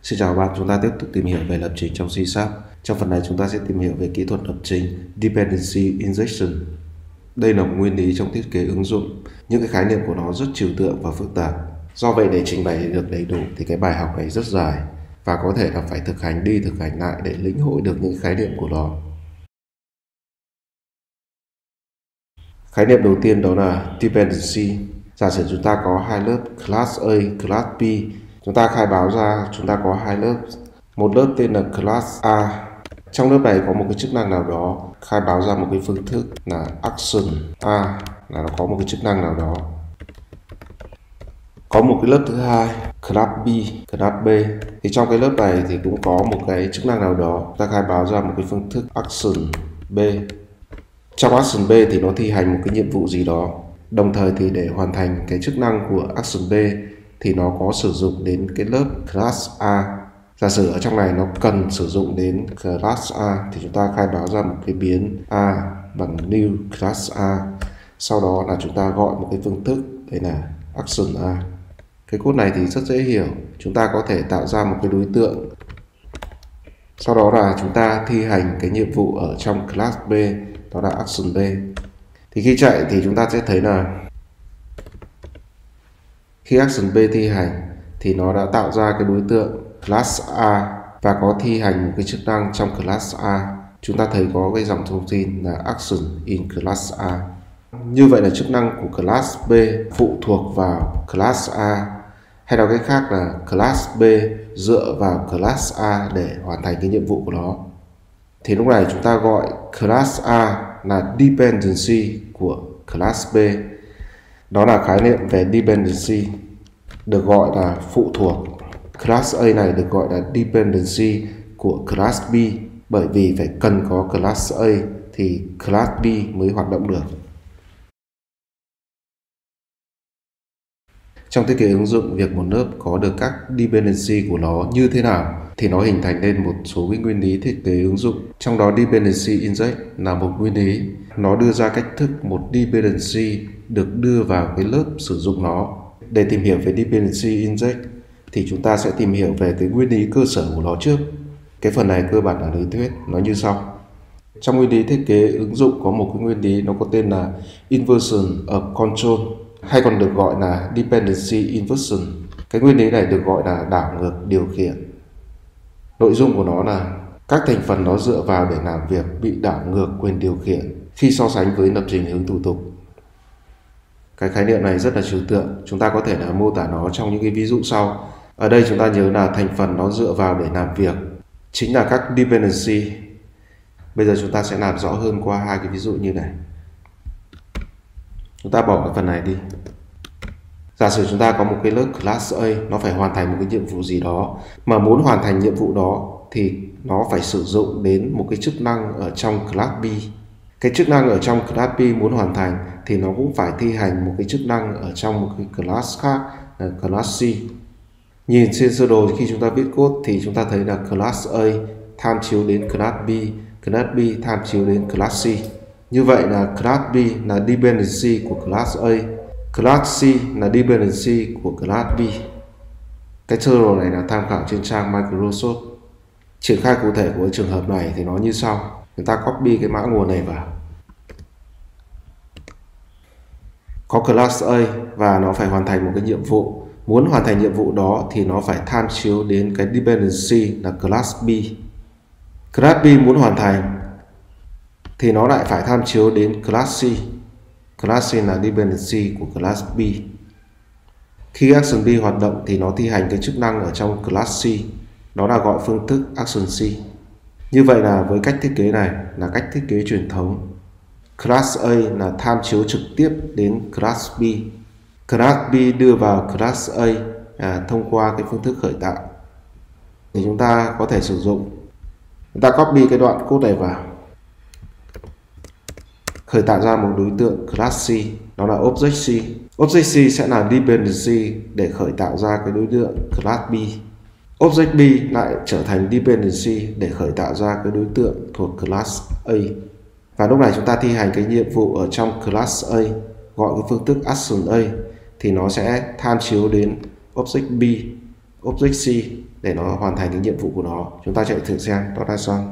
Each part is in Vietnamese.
Xin chào các bạn, chúng ta tiếp tục tìm hiểu về lập trình trong C#. Trong phần này chúng ta sẽ tìm hiểu về kỹ thuật lập trình Dependency Injection. Đây là một nguyên lý trong thiết kế ứng dụng. Những cái khái niệm của nó rất trừu tượng và phức tạp. Do vậy để trình bày được đầy đủ thì cái bài học này rất dài và có thể là phải thực hành đi thực hành lại để lĩnh hội được những khái niệm của nó. Khái niệm đầu tiên đó là Dependency. Giả sử chúng ta có hai lớp Class A, Class B. Chúng ta khai báo ra chúng ta có hai lớp. Một lớp tên là Class A. Trong lớp này có một cái chức năng nào đó, khai báo ra một cái phương thức là Action A, là nó có một cái chức năng nào đó. Có một cái lớp thứ hai, Class B, Class B. Thì trong cái lớp này thì cũng có một cái chức năng nào đó, ta khai báo ra một cái phương thức Action B. Trong Action B thì nó thi hành một cái nhiệm vụ gì đó. Đồng thời thì để hoàn thành cái chức năng của Action B thì nó có sử dụng đến cái lớp Class A. Giả sử ở trong này nó cần sử dụng đến Class A thì chúng ta khai báo ra một cái biến A bằng new Class A. Sau đó là chúng ta gọi một cái phương thức, đây là Action A. Cái code này thì rất dễ hiểu. Chúng ta có thể tạo ra một cái đối tượng. Sau đó là chúng ta thi hành cái nhiệm vụ ở trong Class B, đó là Action B. Thì khi chạy thì chúng ta sẽ thấy là khi Action B thi hành thì nó đã tạo ra cái đối tượng Class A và có thi hành một cái chức năng trong Class A. Chúng ta thấy có cái dòng thông tin là Action in Class A. Như vậy là chức năng của Class B phụ thuộc vào Class A, hay nói cách khác là Class B dựa vào Class A để hoàn thành cái nhiệm vụ của nó. Thì lúc này chúng ta gọi Class A là dependency của Class B. Đó là khái niệm về dependency, được gọi là phụ thuộc. Class A này được gọi là dependency của Class B, bởi vì phải cần có Class A thì Class B mới hoạt động được. Trong thiết kế ứng dụng, việc một lớp có được các dependency của nó như thế nào thì nó hình thành nên một số cái nguyên lý thiết kế ứng dụng. Trong đó Dependency Inject là một nguyên lý. Nó đưa ra cách thức một dependency được đưa vào cái lớp sử dụng nó. Để tìm hiểu về Dependency Inject thì chúng ta sẽ tìm hiểu về cái nguyên lý cơ sở của nó trước. Cái phần này cơ bản là lý thuyết, nó như sau. Trong nguyên lý thiết kế ứng dụng có một cái nguyên lý nó có tên là Inversion of Control, hay còn được gọi là Dependency Inversion. Cái nguyên lý này được gọi là đảo ngược điều khiển. Nội dung của nó là các thành phần nó dựa vào để làm việc bị đảo ngược quyền điều khiển khi so sánh với lập trình hướng thủ tục. Cái khái niệm này rất là trừu tượng, chúng ta có thể là mô tả nó trong những cái ví dụ sau. Ở đây chúng ta nhớ là thành phần nó dựa vào để làm việc chính là các dependency. Bây giờ chúng ta sẽ làm rõ hơn qua hai cái ví dụ như này. Chúng ta bỏ cái phần này đi. Giả sử chúng ta có một cái lớp Class A, nó phải hoàn thành một cái nhiệm vụ gì đó. Mà muốn hoàn thành nhiệm vụ đó thì nó phải sử dụng đến một cái chức năng ở trong Class B. Cái chức năng ở trong Class B muốn hoàn thành thì nó cũng phải thi hành một cái chức năng ở trong một cái class khác, là Class C. Nhìn trên sơ đồ khi chúng ta viết code thì chúng ta thấy là Class A tham chiếu đến Class B, Class B tham chiếu đến Class C. Như vậy là Class B là dependency của Class A, Class C là dependency của Class B. Cái sơ đồ này là tham khảo trên trang Microsoft. Triển khai cụ thể của trường hợp này thì nó như sau. Chúng ta copy cái mã nguồn này vào. Có Class A và nó phải hoàn thành một cái nhiệm vụ. Muốn hoàn thành nhiệm vụ đó thì nó phải tham chiếu đến cái dependency là Class B. Class B muốn hoàn thành thì nó lại phải tham chiếu đến Class C. Class C là dependency của Class B. Khi Action B hoạt động thì nó thi hành cái chức năng ở trong Class C, đó là gọi phương thức Action C. Như vậy là với cách thiết kế này là cách thiết kế truyền thống. Class A là tham chiếu trực tiếp đến Class B. Class B đưa vào Class A thông qua cái phương thức khởi tạo. Thì chúng ta có thể sử dụng, chúng ta copy cái đoạn code này vào, khởi tạo ra một đối tượng Class C, đó là Object C. Object C sẽ là dependency để khởi tạo ra cái đối tượng Class B. Object B lại trở thành dependency để khởi tạo ra cái đối tượng thuộc Class A. Và lúc này chúng ta thi hành cái nhiệm vụ ở trong Class A, gọi cái phương thức Action A thì nó sẽ tham chiếu đến Object B Object C để nó hoàn thành cái nhiệm vụ của nó. Chúng ta chạy thử xem .icon.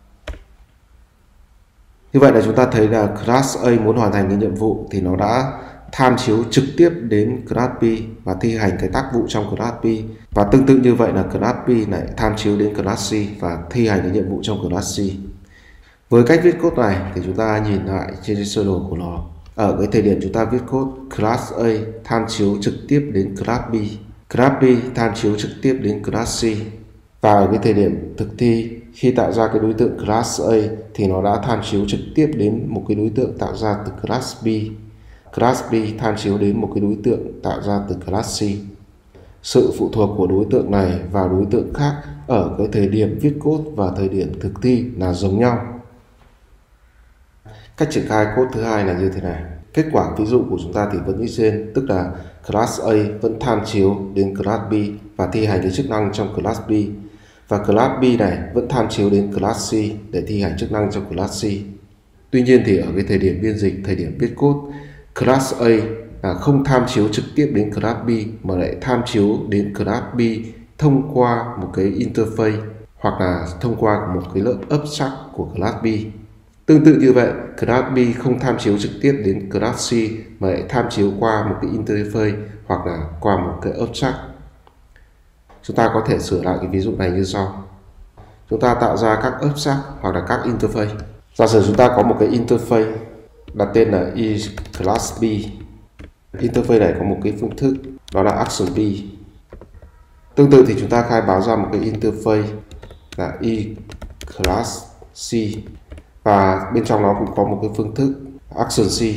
Như vậy là chúng ta thấy là class A muốn hoàn thành cái nhiệm vụ thì nó đã tham chiếu trực tiếp đến class B và thi hành cái tác vụ trong class B. Và tương tự như vậy là class B lại tham chiếu đến class C và thi hành cái nhiệm vụ trong class C. Với cách viết code này thì chúng ta nhìn lại trên sơ đồ của nó. Ở cái thời điểm chúng ta viết code, class A tham chiếu trực tiếp đến class B. Class B tham chiếu trực tiếp đến class C. Và ở cái thời điểm thực thi, khi tạo ra cái đối tượng class A thì nó đã tham chiếu trực tiếp đến một cái đối tượng tạo ra từ class B. Class B tham chiếu đến một cái đối tượng tạo ra từ class C. Sự phụ thuộc của đối tượng này vào đối tượng khác ở cái thời điểm viết code và thời điểm thực thi là giống nhau. Cách triển khai code thứ hai là như thế này. Kết quả ví dụ của chúng ta thì vẫn như trên, tức là class A vẫn tham chiếu đến class B và thi hành cái chức năng trong class B. Và class B này vẫn tham chiếu đến class C để thi hành chức năng trong class C. Tuy nhiên thì ở cái thời điểm biên dịch, thời điểm viết code, class A là không tham chiếu trực tiếp đến class B mà lại tham chiếu đến class B thông qua một cái interface hoặc là thông qua một cái lớp abstract của class B. Tương tự như vậy, class B không tham chiếu trực tiếp đến class C mà lại tham chiếu qua một cái interface hoặc là qua một cái abstract. Chúng ta có thể sửa lại cái ví dụ này như sau. Chúng ta tạo ra các abstract hoặc là các interface. Giả sử chúng ta có một cái interface đặt tên là eClass B. Interface này có một cái phương thức đó là action B. Tương tự thì chúng ta khai báo ra một cái interface là eClass C và bên trong nó cũng có một cái phương thức action C.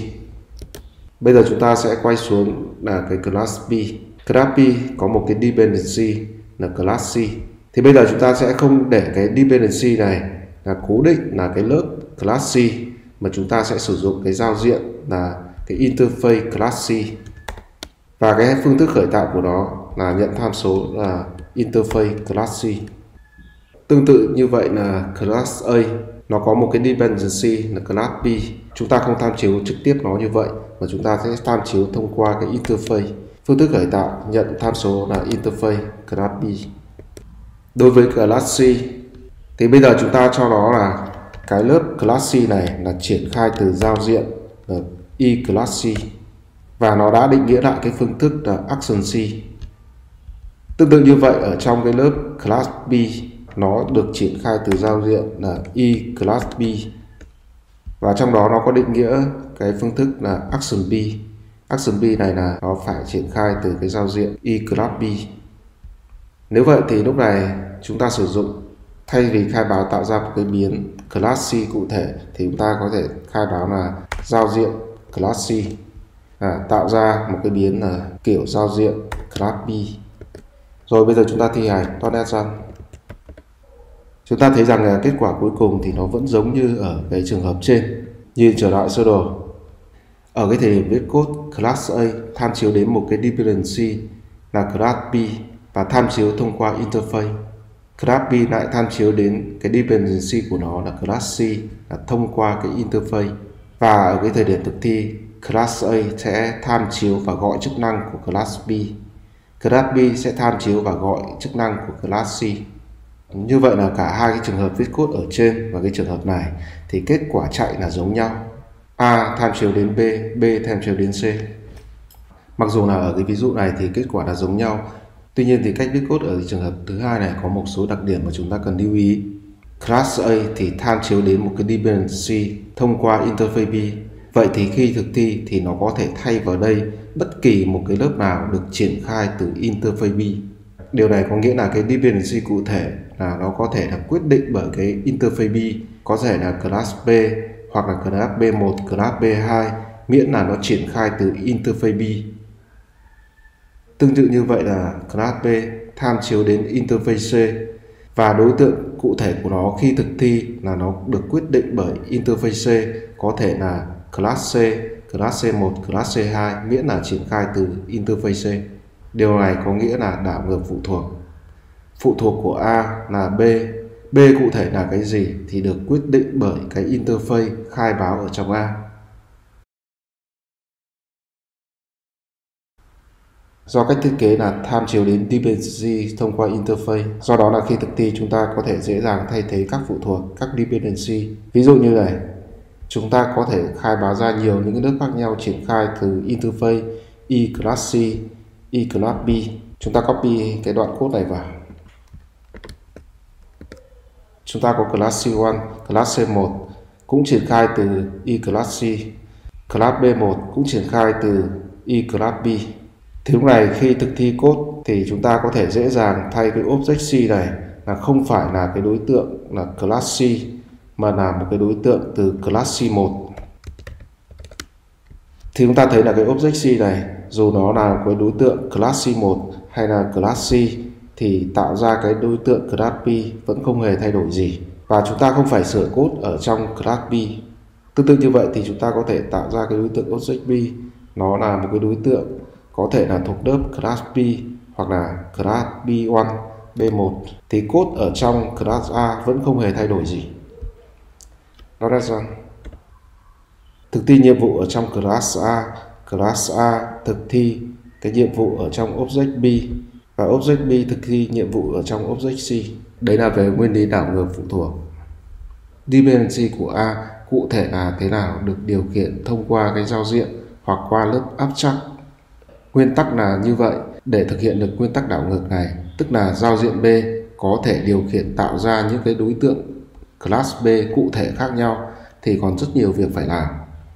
Bây giờ chúng ta sẽ quay xuống là cái class B. Class B có một cái dependency là class C. Thì bây giờ chúng ta sẽ không để cái dependency này là cố định là cái lớp class C mà chúng ta sẽ sử dụng cái giao diện là cái interface class C. Và cái phương thức khởi tạo của nó là nhận tham số là interface class C. Tương tự như vậy là class A nó có một cái dependency là class B. Chúng ta không tham chiếu trực tiếp nó như vậy mà chúng ta sẽ tham chiếu thông qua cái interface. Phương thức khởi tạo nhận tham số là interface class B. Đối với class C thì bây giờ chúng ta cho nó là cái lớp class C này là triển khai từ giao diện là eClass C và nó đã định nghĩa lại cái phương thức là action C. Tương tự như vậy ở trong cái lớp class B nó được triển khai từ giao diện là eClass B và trong đó nó có định nghĩa cái phương thức là action B. Action B này là nó phải triển khai từ cái giao diện eClass B. Nếu vậy thì lúc này chúng ta sử dụng, thay vì khai báo tạo ra một cái biến class C cụ thể thì chúng ta có thể khai báo là giao diện class C, tạo ra một cái biến là kiểu giao diện class B. Rồi bây giờ chúng ta thi hành .NET Run. Chúng ta thấy rằng là kết quả cuối cùng thì nó vẫn giống như ở cái trường hợp trên. Nhìn trở lại sơ đồ. Ở cái thời điểm viết code, class A tham chiếu đến một cái dependency là class B và tham chiếu thông qua interface. Class B lại tham chiếu đến cái dependency của nó là class C là thông qua cái interface. Và ở cái thời điểm thực thi, class A sẽ tham chiếu và gọi chức năng của class B. Class B sẽ tham chiếu và gọi chức năng của class C. Như vậy là cả hai cái trường hợp viết code ở trên và cái trường hợp này thì kết quả chạy là giống nhau. A tham chiếu đến B, B tham chiếu đến C. Mặc dù là ở cái ví dụ này thì kết quả là giống nhau, tuy nhiên thì cách viết code ở trường hợp thứ hai này có một số đặc điểm mà chúng ta cần lưu ý. Class A thì tham chiếu đến một cái dependency thông qua interface B. Vậy thì khi thực thi thì nó có thể thay vào đây bất kỳ một cái lớp nào được triển khai từ interface B. Điều này có nghĩa là cái dependency cụ thể là nó có thể là quyết định bởi cái interface B, có thể là class B hoặc là class B1, class B2, miễn là nó triển khai từ interface B. Tương tự như vậy là class B tham chiếu đến interface C và đối tượng cụ thể của nó khi thực thi là nó được quyết định bởi interface C, có thể là class C, class C1, class C2, miễn là triển khai từ interface C. Điều này có nghĩa là đảo ngược phụ thuộc. Phụ thuộc của A là B. B cụ thể là cái gì thì được quyết định bởi cái interface khai báo ở trong A. Do cách thiết kế là tham chiếu đến dependency thông qua interface. Do đó là khi thực thi chúng ta có thể dễ dàng thay thế các phụ thuộc, các dependency. Ví dụ như này, chúng ta có thể khai báo ra nhiều những lớp khác nhau triển khai từ interface e-class C, e-class B. Chúng ta copy cái đoạn code này vào. Chúng ta có class C1, class C1 cũng triển khai từ e-class C, class B1 cũng triển khai từ e-class B. Thì lúc này khi thực thi code thì chúng ta có thể dễ dàng thay cái object C này là không phải là cái đối tượng là class C mà là một cái đối tượng từ class C1. Thì chúng ta thấy là cái object C này dù nó là cái đối tượng class C1 hay là class C thì tạo ra cái đối tượng class B vẫn không hề thay đổi gì. Và chúng ta không phải sửa code ở trong class B. Tương tự như vậy thì chúng ta có thể tạo ra cái đối tượng object B. Nó là một cái đối tượng có thể là thuộc lớp class B hoặc là class B1, B1. Thì code ở trong class A vẫn không hề thay đổi gì. Nó ra rằng thực thi nhiệm vụ ở trong class A thực thi cái nhiệm vụ ở trong object B và object B thực thi nhiệm vụ ở trong object C. Đấy là về nguyên lý đảo ngược phụ thuộc. Dependency của A cụ thể là thế nào được điều khiển thông qua cái giao diện hoặc qua lớp abstract. Nguyên tắc là như vậy. Để thực hiện được nguyên tắc đảo ngược này, tức là giao diện B có thể điều khiển tạo ra những cái đối tượng class B cụ thể khác nhau thì còn rất nhiều việc phải làm.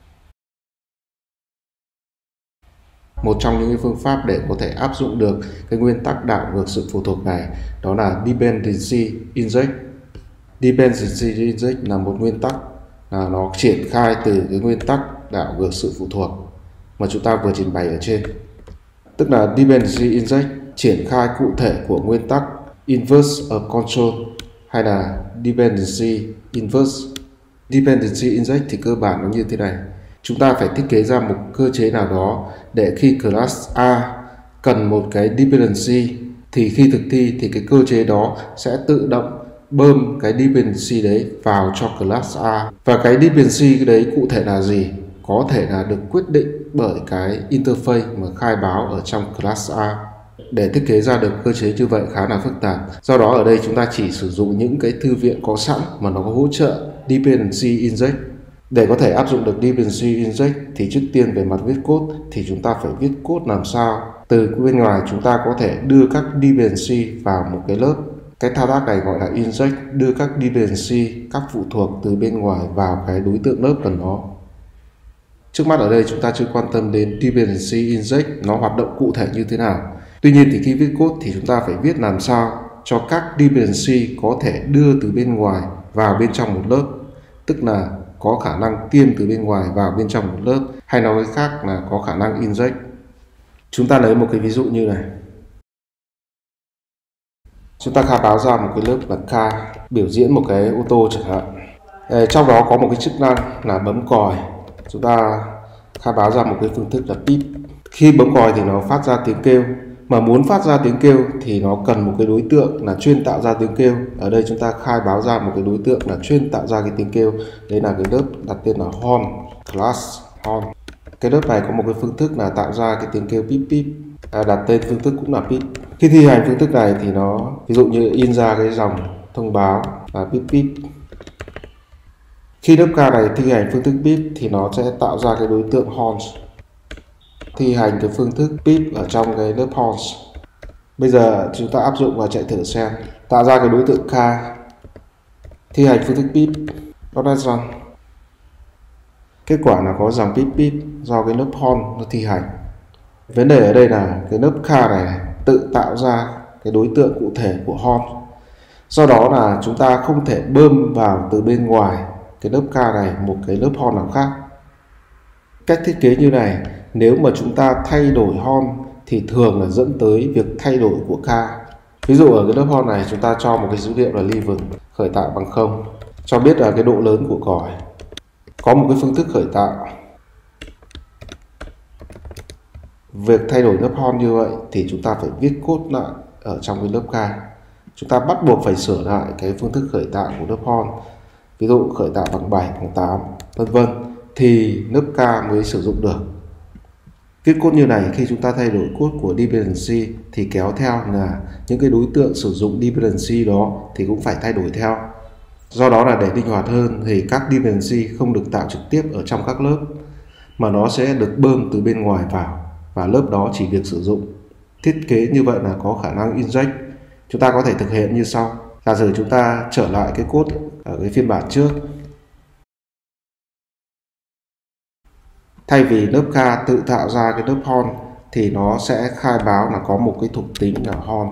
Một trong những phương pháp để có thể áp dụng được cái nguyên tắc đảo ngược sự phụ thuộc này đó là dependency inject. Dependency inject là một nguyên tắc là nó triển khai từ cái nguyên tắc đảo ngược sự phụ thuộc mà chúng ta vừa trình bày ở trên. Tức là dependency inject triển khai cụ thể của nguyên tắc inverse of control hay là dependency inverse. Dependency inject thì cơ bản nó như thế này. Chúng ta phải thiết kế ra một cơ chế nào đó để khi class A cần một cái dependency thì khi thực thi thì cái cơ chế đó sẽ tự động bơm cái dependency đấy vào cho class A. Và cái dependency đấy cụ thể là gì? Có thể là được quyết định bởi cái interface mà khai báo ở trong class A. Để thiết kế ra được cơ chế như vậy khá là phức tạp. Do đó ở đây chúng ta chỉ sử dụng những cái thư viện có sẵn mà nó có hỗ trợ dependency inject. Để có thể áp dụng được dependency inject thì trước tiên về mặt viết code thì chúng ta phải viết code làm sao từ bên ngoài chúng ta có thể đưa các dependency vào một cái lớp. Cái thao tác này gọi là inject, đưa các dependency, các phụ thuộc từ bên ngoài vào cái đối tượng lớp cần nó. Trước mắt ở đây chúng ta chưa quan tâm đến dependency inject nó hoạt động cụ thể như thế nào. Tuy nhiên thì khi viết code thì chúng ta phải viết làm sao cho các dependency có thể đưa từ bên ngoài vào bên trong một lớp, tức là có khả năng tiêm từ bên ngoài vào bên trong một lớp, hay nói cách khác là có khả năng inject. Chúng ta lấy một cái ví dụ như này. Chúng ta khai báo ra một cái lớp là K biểu diễn một cái ô tô chẳng hạn. Trong đó có một cái chức năng là bấm còi. Chúng ta khai báo ra một cái phương thức là pip. Khi bấm còi thì nó phát ra tiếng kêu. Mà muốn phát ra tiếng kêu thì nó cần một cái đối tượng là chuyên tạo ra tiếng kêu. Ở đây chúng ta khai báo ra một cái đối tượng là chuyên tạo ra cái tiếng kêu. Đấy là cái lớp đặt tên là horn, class horn. Cái lớp này có một cái phương thức là tạo ra cái tiếng kêu pip pip. Đặt tên phương thức cũng là pip. Khi thi hành phương thức này thì nó ví dụ như in ra cái dòng thông báo là pip pip. Khi lớp K này thi hành phương thức pip thì nó sẽ tạo ra cái đối tượng horns. Thi hành cái phương thức pip ở trong cái lớp horns. Bây giờ chúng ta áp dụng và chạy thử xem. Tạo ra cái đối tượng K, thi hành phương thức pip, .NET Run. Kết quả là có dòng pip pip do cái lớp horn nó thi hành. Vấn đề ở đây là cái lớp K này tự tạo ra cái đối tượng cụ thể của horn. Do đó là chúng ta không thể bơm vào từ bên ngoài cái lớp K này một cái lớp horn nào khác. Cách thiết kế như này, nếu mà chúng ta thay đổi horn thì thường là dẫn tới việc thay đổi của K. Ví dụ ở cái lớp horn này chúng ta cho một cái dữ liệu là level, khởi tạo bằng 0, cho biết là cái độ lớn của còi. Có một cái phương thức khởi tạo. Việc thay đổi lớp horn như vậy thì chúng ta phải viết code lại ở trong cái lớp K. Chúng ta bắt buộc phải sửa lại cái phương thức khởi tạo của lớp horn. Ví dụ khởi tạo bằng 7, bằng 8, vân vân thì lớp K mới sử dụng được. Viết code như này, khi chúng ta thay đổi code của dependency thì kéo theo là những cái đối tượng sử dụng dependency đó thì cũng phải thay đổi theo. Do đó là để linh hoạt hơn thì các dependency không được tạo trực tiếp ở trong các lớp, mà nó sẽ được bơm từ bên ngoài vào, và lớp đó chỉ việc sử dụng. Thiết kế như vậy là có khả năng inject. Chúng ta có thể thực hiện như sau. Giả sử chúng ta trở lại cái code ở cái phiên bản trước. Thay vì lớp K tự tạo ra cái lớp hon thì nó sẽ khai báo là có một cái thuộc tính là hon.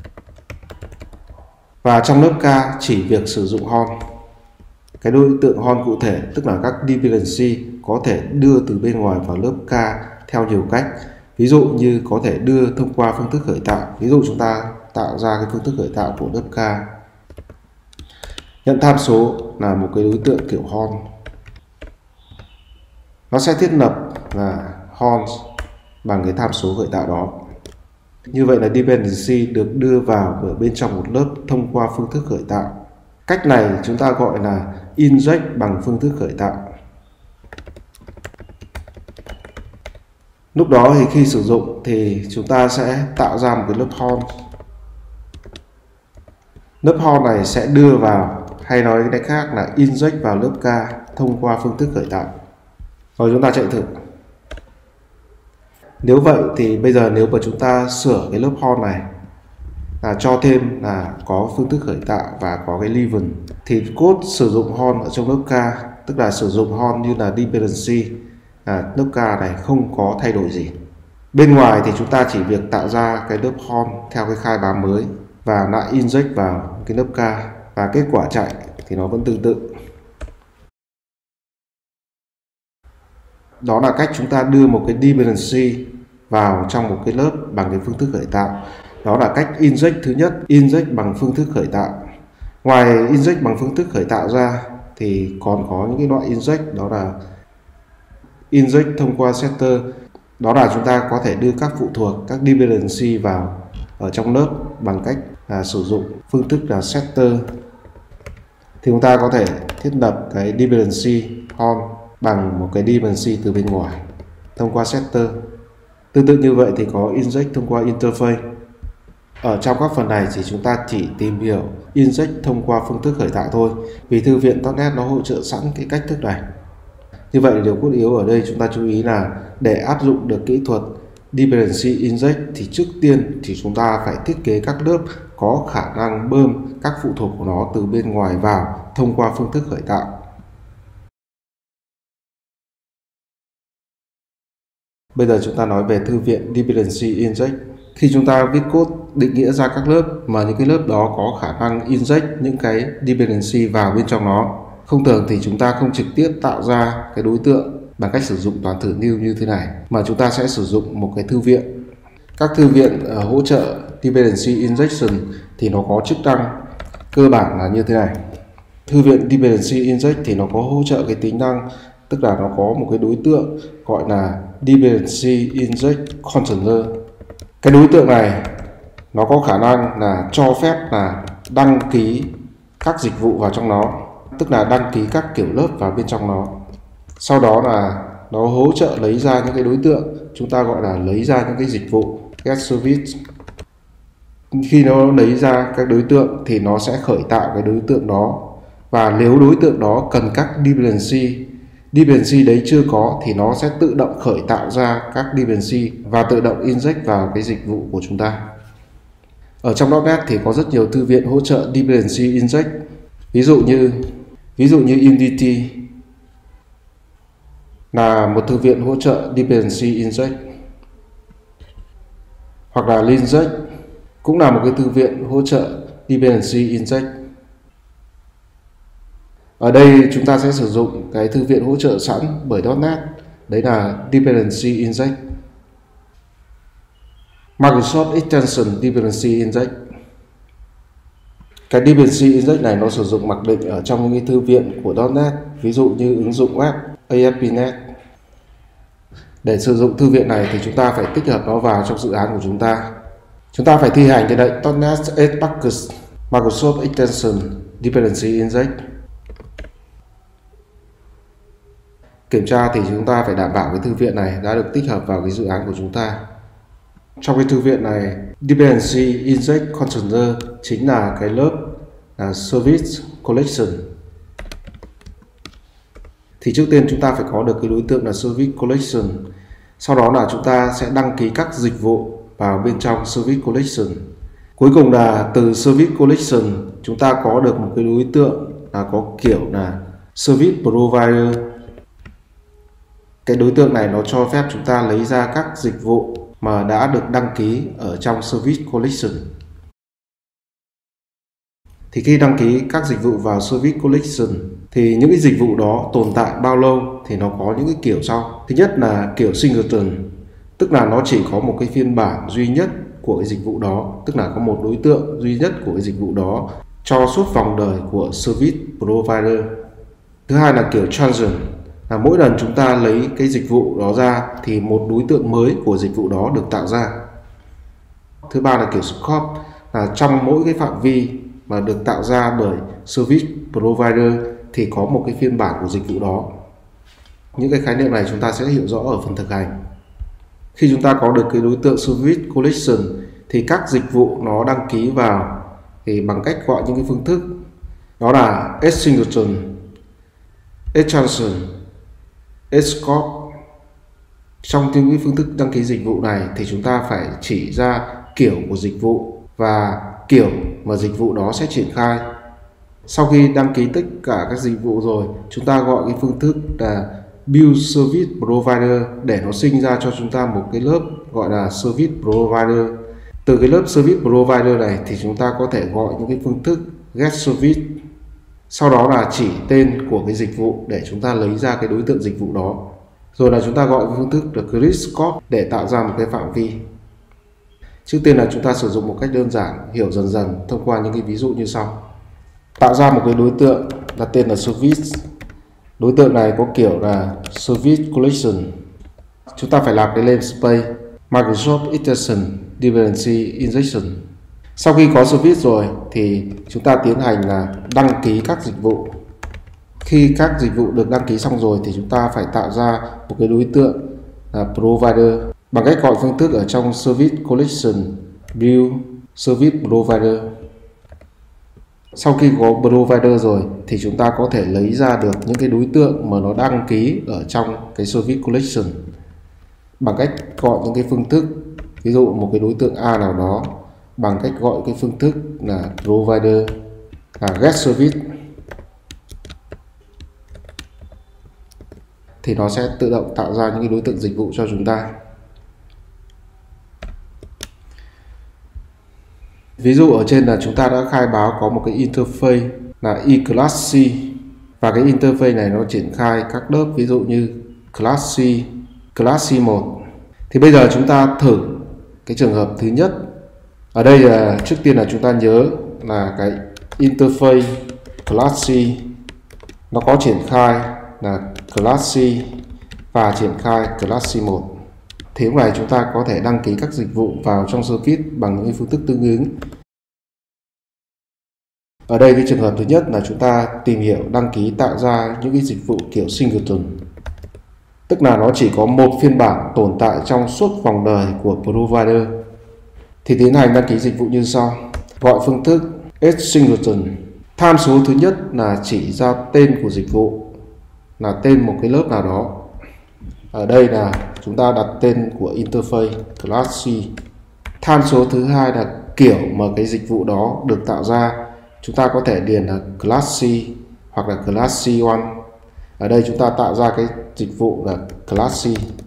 Và trong lớp K chỉ việc sử dụng hon. Cái đối tượng hon cụ thể tức là các dependency có thể đưa từ bên ngoài vào lớp K theo nhiều cách. Ví dụ như có thể đưa thông qua phương thức khởi tạo. Ví dụ chúng ta tạo ra cái phương thức khởi tạo của lớp K. Nhận tham số là một cái đối tượng kiểu hon. Nó sẽ thiết lập là hon bằng cái tham số khởi tạo đó. Như vậy là dependency được đưa vào ở bên trong một lớp thông qua phương thức khởi tạo. Cách này chúng ta gọi là inject bằng phương thức khởi tạo. Lúc đó thì khi sử dụng thì chúng ta sẽ tạo ra một cái lớp hon. Lớp hon này sẽ đưa vào, hay nói cách khác là inject vào lớp K thông qua phương thức khởi tạo. Rồi chúng ta chạy thử. Nếu vậy thì bây giờ nếu mà chúng ta sửa cái lớp hon này là cho thêm là có phương thức khởi tạo và có cái leaven, thì code sử dụng hon ở trong lớp K, tức là sử dụng hon như là dependency, lớp K này không có thay đổi gì. Bên ngoài thì chúng ta chỉ việc tạo ra cái lớp hon theo cái khai báo mới và lại inject vào cái lớp K, và kết quả chạy thì nó vẫn tương tự. Đó là cách chúng ta đưa một cái dependency vào trong một cái lớp bằng cái phương thức khởi tạo. Đó là cách inject thứ nhất, inject bằng phương thức khởi tạo. Ngoài inject bằng phương thức khởi tạo ra thì còn có những cái loại inject, đó là inject thông qua setter. Đó là chúng ta có thể đưa các phụ thuộc, các dependency vào ở trong lớp bằng cách là sử dụng phương thức là setter. Thì chúng ta có thể thiết lập cái dependency hon bằng một cái dependency từ bên ngoài thông qua setter. Tương tự như vậy thì có inject thông qua interface. Ở trong các phần này thì chúng ta chỉ tìm hiểu inject thông qua phương thức khởi tạo thôi, vì thư viện .NET nó hỗ trợ sẵn cái cách thức này. Như vậy điều cốt yếu ở đây chúng ta chú ý là để áp dụng được kỹ thuật dependency inject thì trước tiên thì chúng ta phải thiết kế các lớp có khả năng bơm các phụ thuộc của nó từ bên ngoài vào thông qua phương thức khởi tạo. Bây giờ chúng ta nói về thư viện dependency inject. Khi chúng ta viết code định nghĩa ra các lớp mà những cái lớp đó có khả năng inject những cái dependency vào bên trong nó. Thông thường thì chúng ta không trực tiếp tạo ra cái đối tượng bằng cách sử dụng toán thử new như thế này, mà chúng ta sẽ sử dụng một cái thư viện. Các thư viện hỗ trợ dependency injection thì nó có chức năng cơ bản là như thế này. Thư viện dependency inject thì nó có hỗ trợ cái tính năng, tức là nó có một cái đối tượng gọi là dependency inject container. Cái đối tượng này nó có khả năng là cho phép là đăng ký các dịch vụ vào trong nó, tức là đăng ký các kiểu lớp vào bên trong nó. Sau đó là nó hỗ trợ lấy ra những cái đối tượng, chúng ta gọi là lấy ra những cái dịch vụ, get service. Khi nó lấy ra các đối tượng thì nó sẽ khởi tạo cái đối tượng đó, và nếu đối tượng đó cần các dependency đấy chưa có thì nó sẽ tự động khởi tạo ra các dependency và tự động inject vào cái dịch vụ của chúng ta. Ở trong .NET thì có rất nhiều thư viện hỗ trợ dependency inject. Ví dụ như Unity là một thư viện hỗ trợ dependency inject, hoặc là Linject cũng là một cái thư viện hỗ trợ dependency inject. Ở đây chúng ta sẽ sử dụng cái thư viện hỗ trợ sẵn bởi .NET, đấy là dependency inject. Microsoft Extension Dependency Inject. Cái dependency inject này nó sử dụng mặc định ở trong những cái thư viện của .NET, ví dụ như ứng dụng web ASP.NET. Để sử dụng thư viện này thì chúng ta phải tích hợp nó vào trong dự án của chúng ta. Chúng ta phải thi hành cái lệnh .NET Edge Package Microsoft Extension Dependency Inject. kiểm tra thì chúng ta phải đảm bảo cái thư viện này đã được tích hợp vào cái dự án của chúng ta. Trong cái thư viện này, Dependency Inject Container chính là cái lớp Service Collection. Thì trước tiên chúng ta phải có được cái đối tượng là Service Collection. Sau đó là chúng ta sẽ đăng ký các dịch vụ vào bên trong Service Collection. Cuối cùng là từ Service Collection chúng ta có được một cái đối tượng là có kiểu là Service Provider. Cái đối tượng này nó cho phép chúng ta lấy ra các dịch vụ mà đã được đăng ký ở trong Service Collection. Thì khi đăng ký các dịch vụ vào Service Collection thì những cái dịch vụ đó tồn tại bao lâu thì nó có những cái kiểu sau. Thứ nhất là kiểu singleton, tức là nó chỉ có một cái phiên bản duy nhất của cái dịch vụ đó, tức là có một đối tượng duy nhất của cái dịch vụ đó cho suốt vòng đời của Service Provider. Thứ hai là kiểu transient, là mỗi lần chúng ta lấy cái dịch vụ đó ra thì một đối tượng mới của dịch vụ đó được tạo ra. Thứ ba là kiểu scope, là trong mỗi cái phạm vi mà được tạo ra bởi Service Provider thì có một cái phiên bản của dịch vụ đó. Những cái khái niệm này chúng ta sẽ hiểu rõ ở phần thực hành. Khi chúng ta có được cái đối tượng Service Collection thì các dịch vụ nó đăng ký vào thì bằng cách gọi những cái phương thức đó là singleton, transient, scope. Trong những cái phương thức đăng ký dịch vụ này thì chúng ta phải chỉ ra kiểu của dịch vụ và kiểu mà dịch vụ đó sẽ triển khai. Sau khi đăng ký tất cả các dịch vụ rồi, chúng ta gọi cái phương thức là Build Service Provider để nó sinh ra cho chúng ta một cái lớp gọi là Service Provider. Từ cái lớp Service Provider này thì chúng ta có thể gọi những cái phương thức Get Service. Sau đó là chỉ tên của cái dịch vụ để chúng ta lấy ra cái đối tượng dịch vụ đó. Rồi là chúng ta gọi cái phương thức là Create Scope để tạo ra một cái phạm vi. Trước tiên là chúng ta sử dụng một cách đơn giản, hiểu dần dần thông qua những cái ví dụ như sau. Tạo ra một cái đối tượng đặt tên là Service. Đối tượng này có kiểu là Service Collection. Chúng ta phải làm cái namespace Microsoft Extension Dependency Injection. Sau khi có service rồi thì chúng ta tiến hành là đăng ký các dịch vụ. Khi các dịch vụ được đăng ký xong rồi thì chúng ta phải tạo ra một cái đối tượng là Provider bằng cách gọi phương thức ở trong Service Collection Build Service Provider. Sau khi có Provider rồi thì chúng ta có thể lấy ra được những cái đối tượng mà nó đăng ký ở trong cái Service Collection bằng cách gọi những cái phương thức, ví dụ một cái đối tượng A nào đó bằng cách gọi cái phương thức là Provider là Get Service thì nó sẽ tự động tạo ra những cái đối tượng dịch vụ cho chúng ta. Ví dụ ở trên là chúng ta đã khai báo có một cái interface là eClass C và cái interface này nó triển khai các lớp ví dụ như Class C, Class C1. Thì bây giờ chúng ta thử cái trường hợp thứ nhất. Ở đây là trước tiên là chúng ta nhớ là cái interface Class C nó có triển khai là Class C và triển khai Class C1. Thì lúc này chúng ta có thể đăng ký các dịch vụ vào trong service bằng những phương thức tương ứng. Ở đây cái trường hợp thứ nhất là chúng ta tìm hiểu đăng ký tạo ra những cái dịch vụ kiểu singleton, tức là nó chỉ có một phiên bản tồn tại trong suốt vòng đời của provider. Thì tiến hành đăng ký dịch vụ như sau. Gọi phương thức singleton. Tham số thứ nhất là chỉ ra tên của dịch vụ, là tên một cái lớp nào đó. Ở đây là chúng ta đặt tên của interface Class C. Tham số thứ hai là kiểu mà cái dịch vụ đó được tạo ra. Chúng ta có thể điền là Class C hoặc là Class C1. Ở đây chúng ta tạo ra cái dịch vụ là Class C.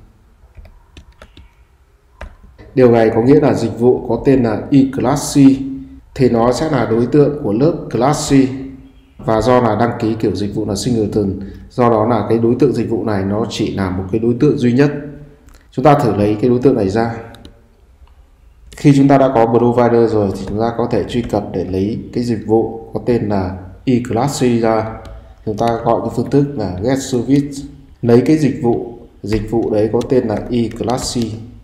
Điều này có nghĩa là dịch vụ có tên là eClass C thì nó sẽ là đối tượng của lớp Class C. Và do là đăng ký kiểu dịch vụ là singleton, do đó là cái đối tượng dịch vụ này nó chỉ là một cái đối tượng duy nhất. Chúng ta thử lấy cái đối tượng này ra. Khi chúng ta đã có provider rồi thì chúng ta có thể truy cập để lấy cái dịch vụ có tên là eClass C ra. Chúng ta gọi cái phương thức là Get Service, lấy cái dịch vụ đấy có tên là eClass C.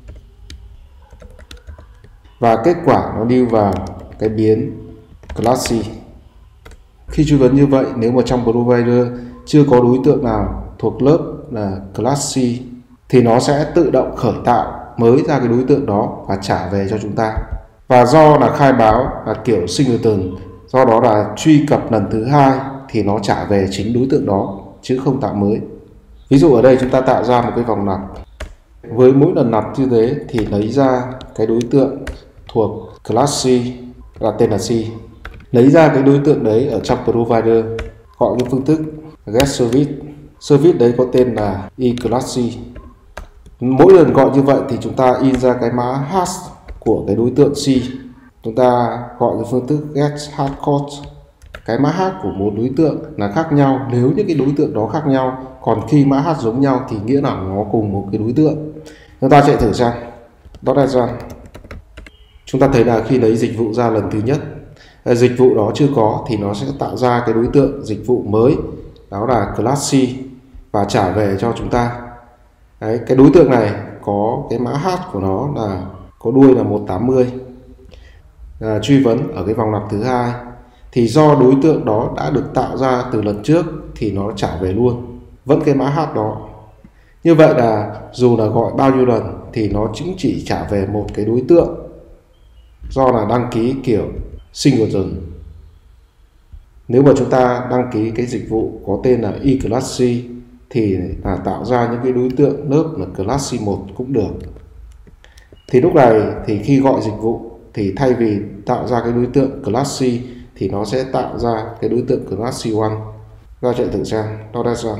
Và kết quả nó lưu vào cái biến Class C. Khi truy vấn như vậy, nếu mà trong provider chưa có đối tượng nào thuộc lớp là class C thì nó sẽ tự động khởi tạo mới ra cái đối tượng đó và trả về cho chúng ta. Và do là khai báo là kiểu singleton, do đó là truy cập lần thứ hai thì nó trả về chính đối tượng đó chứ không tạo mới. Ví dụ ở đây chúng ta tạo ra một cái vòng lặp. Với mỗi lần lặp như thế thì lấy ra cái đối tượng thuộc class C là tên là C. Lấy ra cái đối tượng đấy ở trong provider, gọi cái phương thức get service. Service đấy có tên là eClass C. Mỗi lần gọi như vậy thì chúng ta in ra cái mã hash của cái đối tượng C. Chúng ta gọi cái phương thức get hash code. Cái mã hash của một đối tượng là khác nhau nếu những cái đối tượng đó khác nhau. Còn khi mã hash giống nhau thì nghĩa là nó cùng một cái đối tượng. Chúng ta chạy thử xem. .run. Chúng ta thấy là khi lấy dịch vụ ra lần thứ nhất, dịch vụ đó chưa có thì nó sẽ tạo ra cái đối tượng dịch vụ mới, đó là class C, và trả về cho chúng ta. Đấy, cái đối tượng này có cái mã hash của nó là có đuôi là 180. Truy vấn ở cái vòng lặp thứ hai thì do đối tượng đó đã được tạo ra từ lần trước thì nó trả về luôn, vẫn cái mã hash đó. Như vậy là dù là gọi bao nhiêu lần thì nó chỉ trả về một cái đối tượng do là đăng ký kiểu singleton. Nếu mà chúng ta đăng ký cái dịch vụ có tên là eClass C thì là tạo ra những cái đối tượng lớp là class C1 cũng được. Thì lúc này thì khi gọi dịch vụ thì thay vì tạo ra cái đối tượng class C thì nó sẽ tạo ra cái đối tượng class C1. Ra chạy thử xem. .run.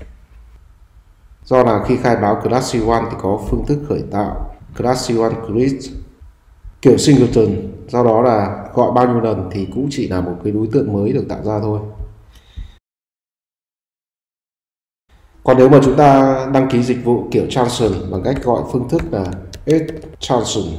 Do là khi khai báo class C1 thì có phương thức khởi tạo class C1 create kiểu singleton, do đó là gọi bao nhiêu lần thì cũng chỉ là một cái đối tượng mới được tạo ra thôi. Còn nếu mà chúng ta đăng ký dịch vụ kiểu transaction bằng cách gọi phương thức là transaction.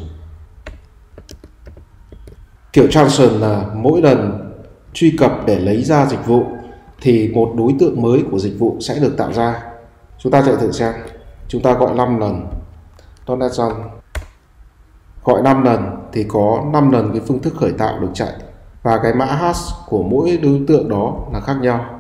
Kiểu transaction là mỗi lần truy cập để lấy ra dịch vụ thì một đối tượng mới của dịch vụ sẽ được tạo ra. Chúng ta chạy thử xem. Chúng ta gọi 5 lần. .run. Gọi 5 lần thì có 5 lần cái phương thức khởi tạo được chạy, và cái mã hash của mỗi đối tượng đó là khác nhau.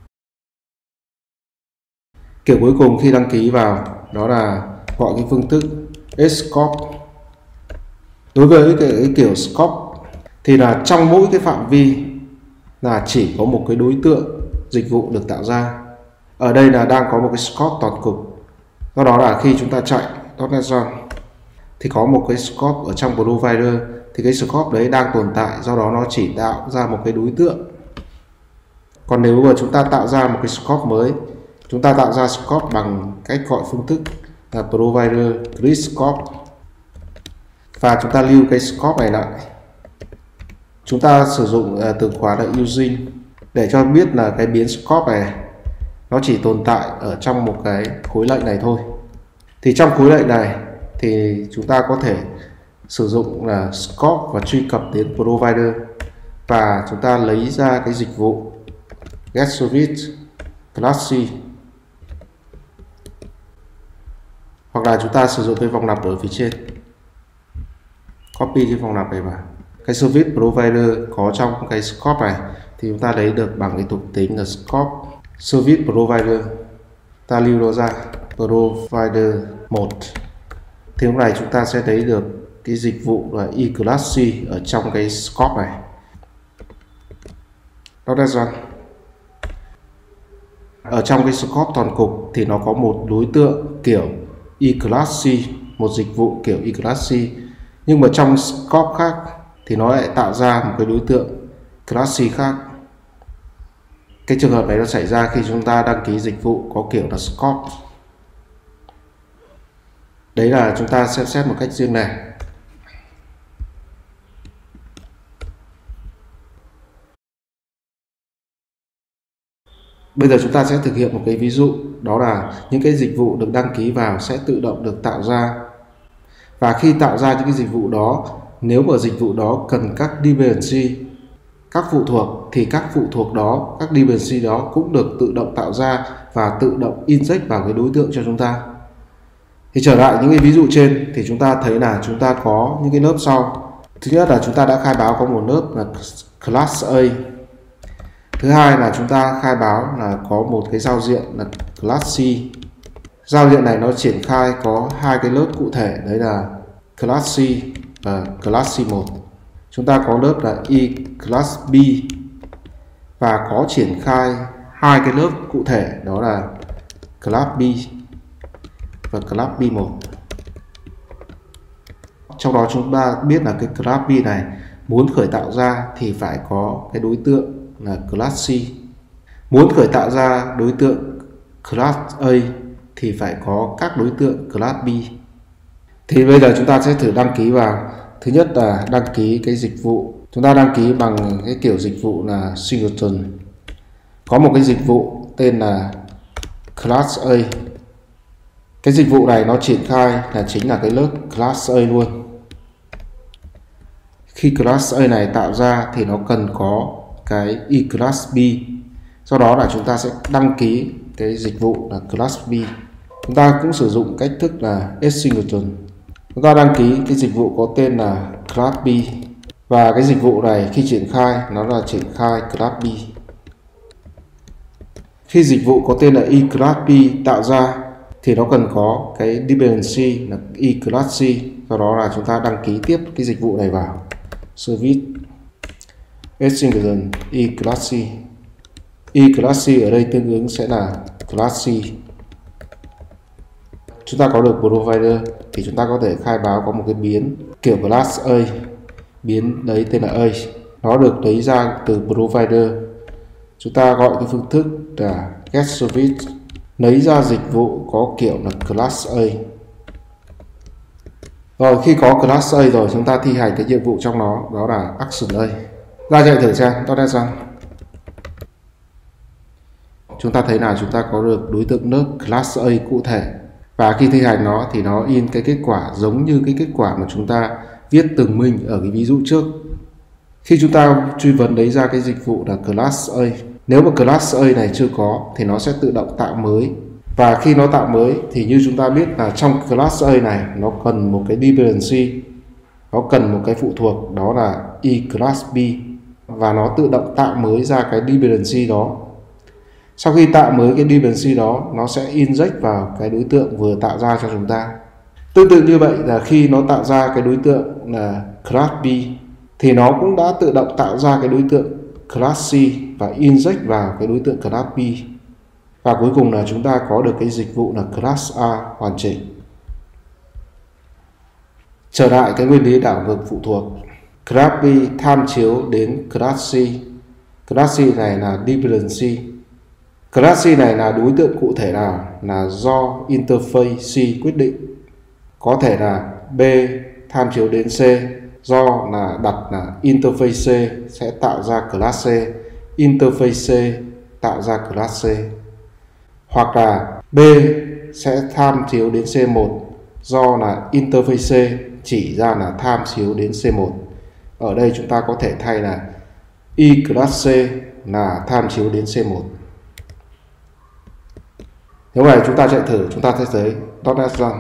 Kiểu cuối cùng khi đăng ký vào đó là gọi cái phương thức scope. Đối với cái kiểu scope thì là trong mỗi cái phạm vi là chỉ có một cái đối tượng dịch vụ được tạo ra. Ở đây là đang có một cái scope toàn cục. Do đó là khi chúng ta chạy .run thì có một cái scope ở trong provider, thì cái scope đấy đang tồn tại, do đó nó chỉ tạo ra một cái đối tượng. Còn nếu mà chúng ta tạo ra một cái scope mới, chúng ta tạo ra scope bằng cách gọi phương thức là provider create scope, và chúng ta lưu cái scope này lại. Chúng ta sử dụng từ khóa là using để cho biết là cái biến scope này nó chỉ tồn tại ở trong một cái khối lệnh này thôi. Thì trong khối lệnh này thì chúng ta có thể sử dụng là scope và truy cập đến provider, và chúng ta lấy ra cái dịch vụ get service class C, hoặc là chúng ta sử dụng cái vòng lặp ở phía trên, copy cái vòng lặp này vào. Cái service provider có trong cái scope này thì chúng ta lấy được bằng cái thuộc tính là scope service provider, ta lưu nó ra provider 1. Thì lúc này chúng ta sẽ lấy được cái dịch vụ là eClass C ở trong cái scope này. .run. Ở trong cái scope toàn cục thì nó có một đối tượng kiểu eClass C, một dịch vụ kiểu eClass C, nhưng mà trong scope khác thì nó lại tạo ra một cái đối tượng class C khác. Cái trường hợp này nó xảy ra khi chúng ta đăng ký dịch vụ có kiểu là scope. Đấy là chúng ta xem xét một cách riêng này. Bây giờ chúng ta sẽ thực hiện một cái ví dụ, đó là những cái dịch vụ được đăng ký vào sẽ tự động được tạo ra. Và khi tạo ra những cái dịch vụ đó, nếu mà dịch vụ đó cần các dependency, các phụ thuộc, thì các phụ thuộc đó, các dependency đó cũng được tự động tạo ra và tự động inject vào cái đối tượng cho chúng ta. Thì trở lại những cái ví dụ trên thì chúng ta thấy là chúng ta có những cái lớp sau. Thứ nhất là chúng ta đã khai báo có một lớp là class A. Thứ hai là chúng ta khai báo là có một cái giao diện là class C. Giao diện này nó triển khai có hai cái lớp cụ thể, đấy là class C và class C1. Chúng ta có lớp là E-class B và có triển khai hai cái lớp cụ thể, đó là class B và class B1. Trong đó chúng ta biết là cái class B này muốn khởi tạo ra thì phải có cái đối tượng là class C. Muốn khởi tạo ra đối tượng class A thì phải có các đối tượng class B. Thì bây giờ chúng ta sẽ thử đăng ký vào. Thứ nhất là đăng ký cái dịch vụ. Chúng ta đăng ký bằng cái kiểu dịch vụ là Singleton. Có một cái dịch vụ tên là Class A. Cái dịch vụ này nó triển khai là chính là cái lớp Class A luôn. Khi Class A này tạo ra thì nó cần có cái E-class B. Do đó là chúng ta sẽ đăng ký cái dịch vụ là Class B. Chúng ta cũng sử dụng cách thức là Singleton. Chúng ta đăng ký cái dịch vụ có tên là Class B. Và cái dịch vụ này khi triển khai nó là triển khai Class B. Khi dịch vụ có tên là E-class B tạo ra thì nó cần có cái dependency là E-class C. Do đó là chúng ta đăng ký tiếp cái dịch vụ này vào. Service Singleton E-class C. E-class C ở đây tương ứng sẽ là class C. Chúng ta có được provider thì chúng ta có thể khai báo có một cái biến kiểu class A. Biến đấy tên là A. Nó được lấy ra từ provider. Chúng ta gọi cái phương thức là get service, lấy ra dịch vụ có kiểu là class A. Rồi khi có class A rồi chúng ta thi hành cái nhiệm vụ trong nó, đó là action A. Ra chạy thử xem. Chúng ta thấy là chúng ta có được đối tượng lớp class A cụ thể. Và khi thi hành nó thì nó in cái kết quả giống như cái kết quả mà chúng ta viết tường minh ở cái ví dụ trước. Khi chúng ta truy vấn lấy ra cái dịch vụ là class A, nếu mà class A này chưa có thì nó sẽ tự động tạo mới. Và khi nó tạo mới thì như chúng ta biết là trong class A này nó cần một cái dependency, nó cần một cái phụ thuộc, đó là E-class B. Và nó tự động tạo mới ra cái dependency đó. Sau khi tạo mới cái dependency đó, nó sẽ inject vào cái đối tượng vừa tạo ra cho chúng ta. Tương tự như vậy là khi nó tạo ra cái đối tượng là class B thì nó cũng đã tự động tạo ra cái đối tượng class C và inject vào cái đối tượng class B. Và cuối cùng là chúng ta có được cái dịch vụ là class A hoàn chỉnh. Trở lại cái nguyên lý đảo ngược phụ thuộc. Class B tham chiếu đến class C. Class C này là dependency. Class C này là đối tượng cụ thể nào là do interface C quyết định. Có thể là B tham chiếu đến C do là đặt là interface C sẽ tạo ra class C, interface C tạo ra class C. Hoặc là B sẽ tham chiếu đến C1 do là interface C chỉ ra là tham chiếu đến C1. Ở đây chúng ta có thể thay là E-class C là tham chiếu đến C1. Nếu này chúng ta chạy thử, chúng ta sẽ thấy .NET Run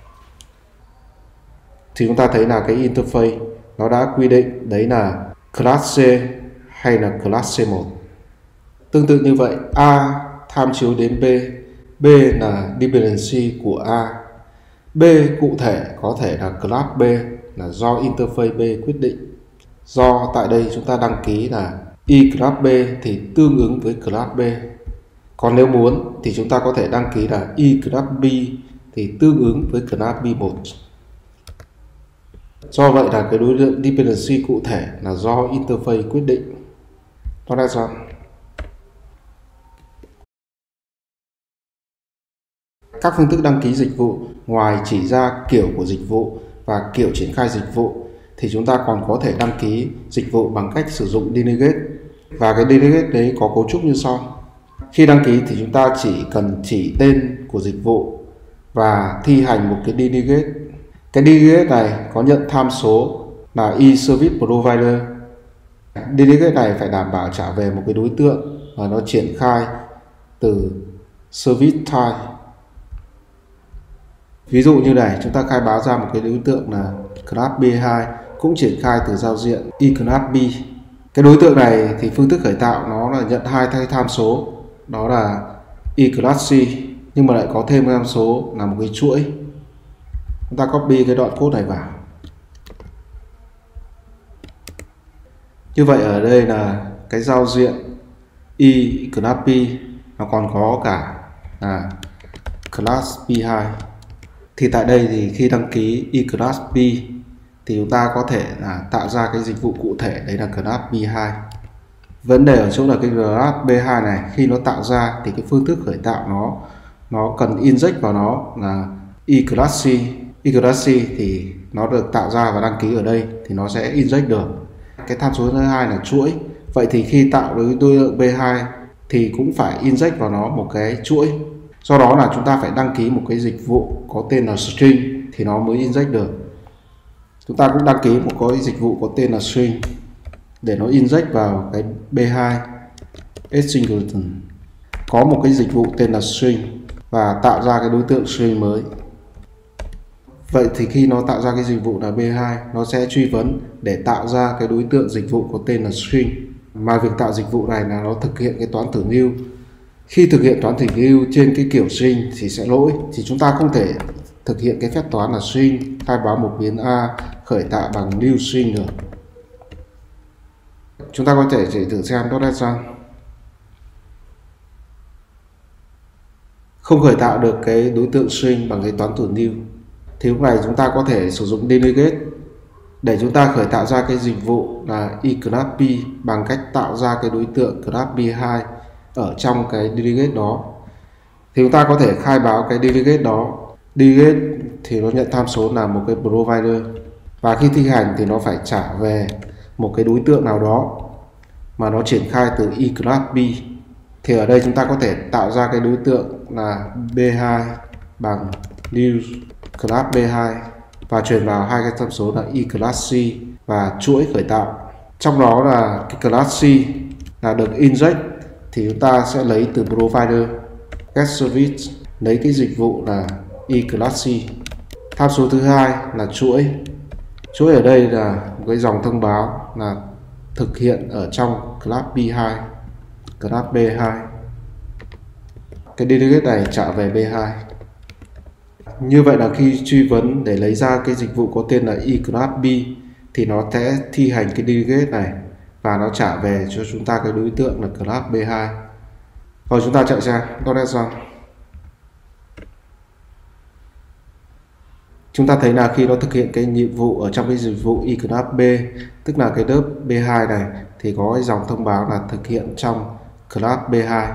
thì chúng ta thấy là cái interface nó đã quy định đấy là class C hay là class C1. Tương tự như vậy, A tham chiếu đến B, B là dependency của A. B cụ thể có thể là class B là do interface B quyết định. Do tại đây chúng ta đăng ký là E-class B thì tương ứng với class B. Còn nếu muốn thì chúng ta có thể đăng ký là E-class B thì tương ứng với class B1. Do vậy là cái đối tượng dependency cụ thể là do interface quyết định. .NET Run. Các phương thức đăng ký dịch vụ ngoài chỉ ra kiểu của dịch vụ và kiểu triển khai dịch vụ thì chúng ta còn có thể đăng ký dịch vụ bằng cách sử dụng delegate. Và cái delegate đấy có cấu trúc như sau. Khi đăng ký thì chúng ta chỉ cần chỉ tên của dịch vụ và thi hành một cái delegate. Cái delegate này có nhận tham số là e-service provider. Delegate này phải đảm bảo trả về một cái đối tượng và nó triển khai từ service type. Ví dụ như này, chúng ta khai báo ra một cái đối tượng là class B2 cũng triển khai từ giao diện E-class B. Cái đối tượng này thì phương thức khởi tạo nó là nhận hai tham số, đó là E-class C nhưng mà lại có thêm cái tham số là một cái chuỗi. Chúng ta copy cái đoạn code này vào. Như vậy ở đây là cái giao diện class P nó còn có cả class P2. Thì tại đây thì khi đăng ký class P thì chúng ta có thể là tạo ra cái dịch vụ cụ thể, đấy là class P2. Vấn đề ở chỗ là cái class P2 này khi nó tạo ra thì cái phương thức khởi tạo nó cần inject vào nó là class C. Class C thì nó được tạo ra và đăng ký ở đây thì nó sẽ inject được. Cái tham số thứ hai là chuỗi. Vậy thì khi tạo đối tượng P2 thì cũng phải inject vào nó một cái chuỗi. Do đó là chúng ta phải đăng ký một cái dịch vụ có tên là string thì nó mới inject được. Chúng ta cũng đăng ký một cái dịch vụ có tên là string để nó inject vào cái B2 singleton. Có một cái dịch vụ tên là string và tạo ra cái đối tượng string mới. Vậy thì khi nó tạo ra cái dịch vụ là B2, nó sẽ truy vấn để tạo ra cái đối tượng dịch vụ có tên là string. Mà việc tạo dịch vụ này là nó thực hiện cái toán thử lưu. Khi thực hiện toán thử lưu trên cái kiểu string thì sẽ lỗi. Thì chúng ta không thể thực hiện cái phép toán là string khai báo một biến A khởi tạo bằng new string được. Chúng ta có thể thử xem .NET Run. Không khởi tạo được cái đối tượng string bằng cái toán thử lưu. Thì lúc này chúng ta có thể sử dụng delegate để chúng ta khởi tạo ra cái dịch vụ là class P bằng cách tạo ra cái đối tượng class P2 ở trong cái delegate đó. Thì chúng ta có thể khai báo cái delegate đó. Delegate thì nó nhận tham số là một cái provider và khi thi hành thì nó phải trả về một cái đối tượng nào đó mà nó triển khai từ class P. Thì ở đây chúng ta có thể tạo ra cái đối tượng là B2 bằng new class B2 và truyền vào hai cái tham số là class C và chuỗi khởi tạo. Trong đó là cái class C là được inject thì chúng ta sẽ lấy từ provider get service, lấy cái dịch vụ là class C. Tham số thứ hai là chuỗi. Chuỗi ở đây là một cái dòng thông báo là thực hiện ở trong class B2, class B2. Cái delegate này trả về B2. Như vậy là khi truy vấn để lấy ra cái dịch vụ có tên là class B thì nó sẽ thi hành cái delegate này và nó trả về cho chúng ta cái đối tượng là class B2. Rồi chúng ta chạy sang .NET Run. Chúng ta thấy là khi nó thực hiện cái nhiệm vụ ở trong cái dịch vụ class B, tức là cái lớp B2 này thì có cái dòng thông báo là thực hiện trong class B2.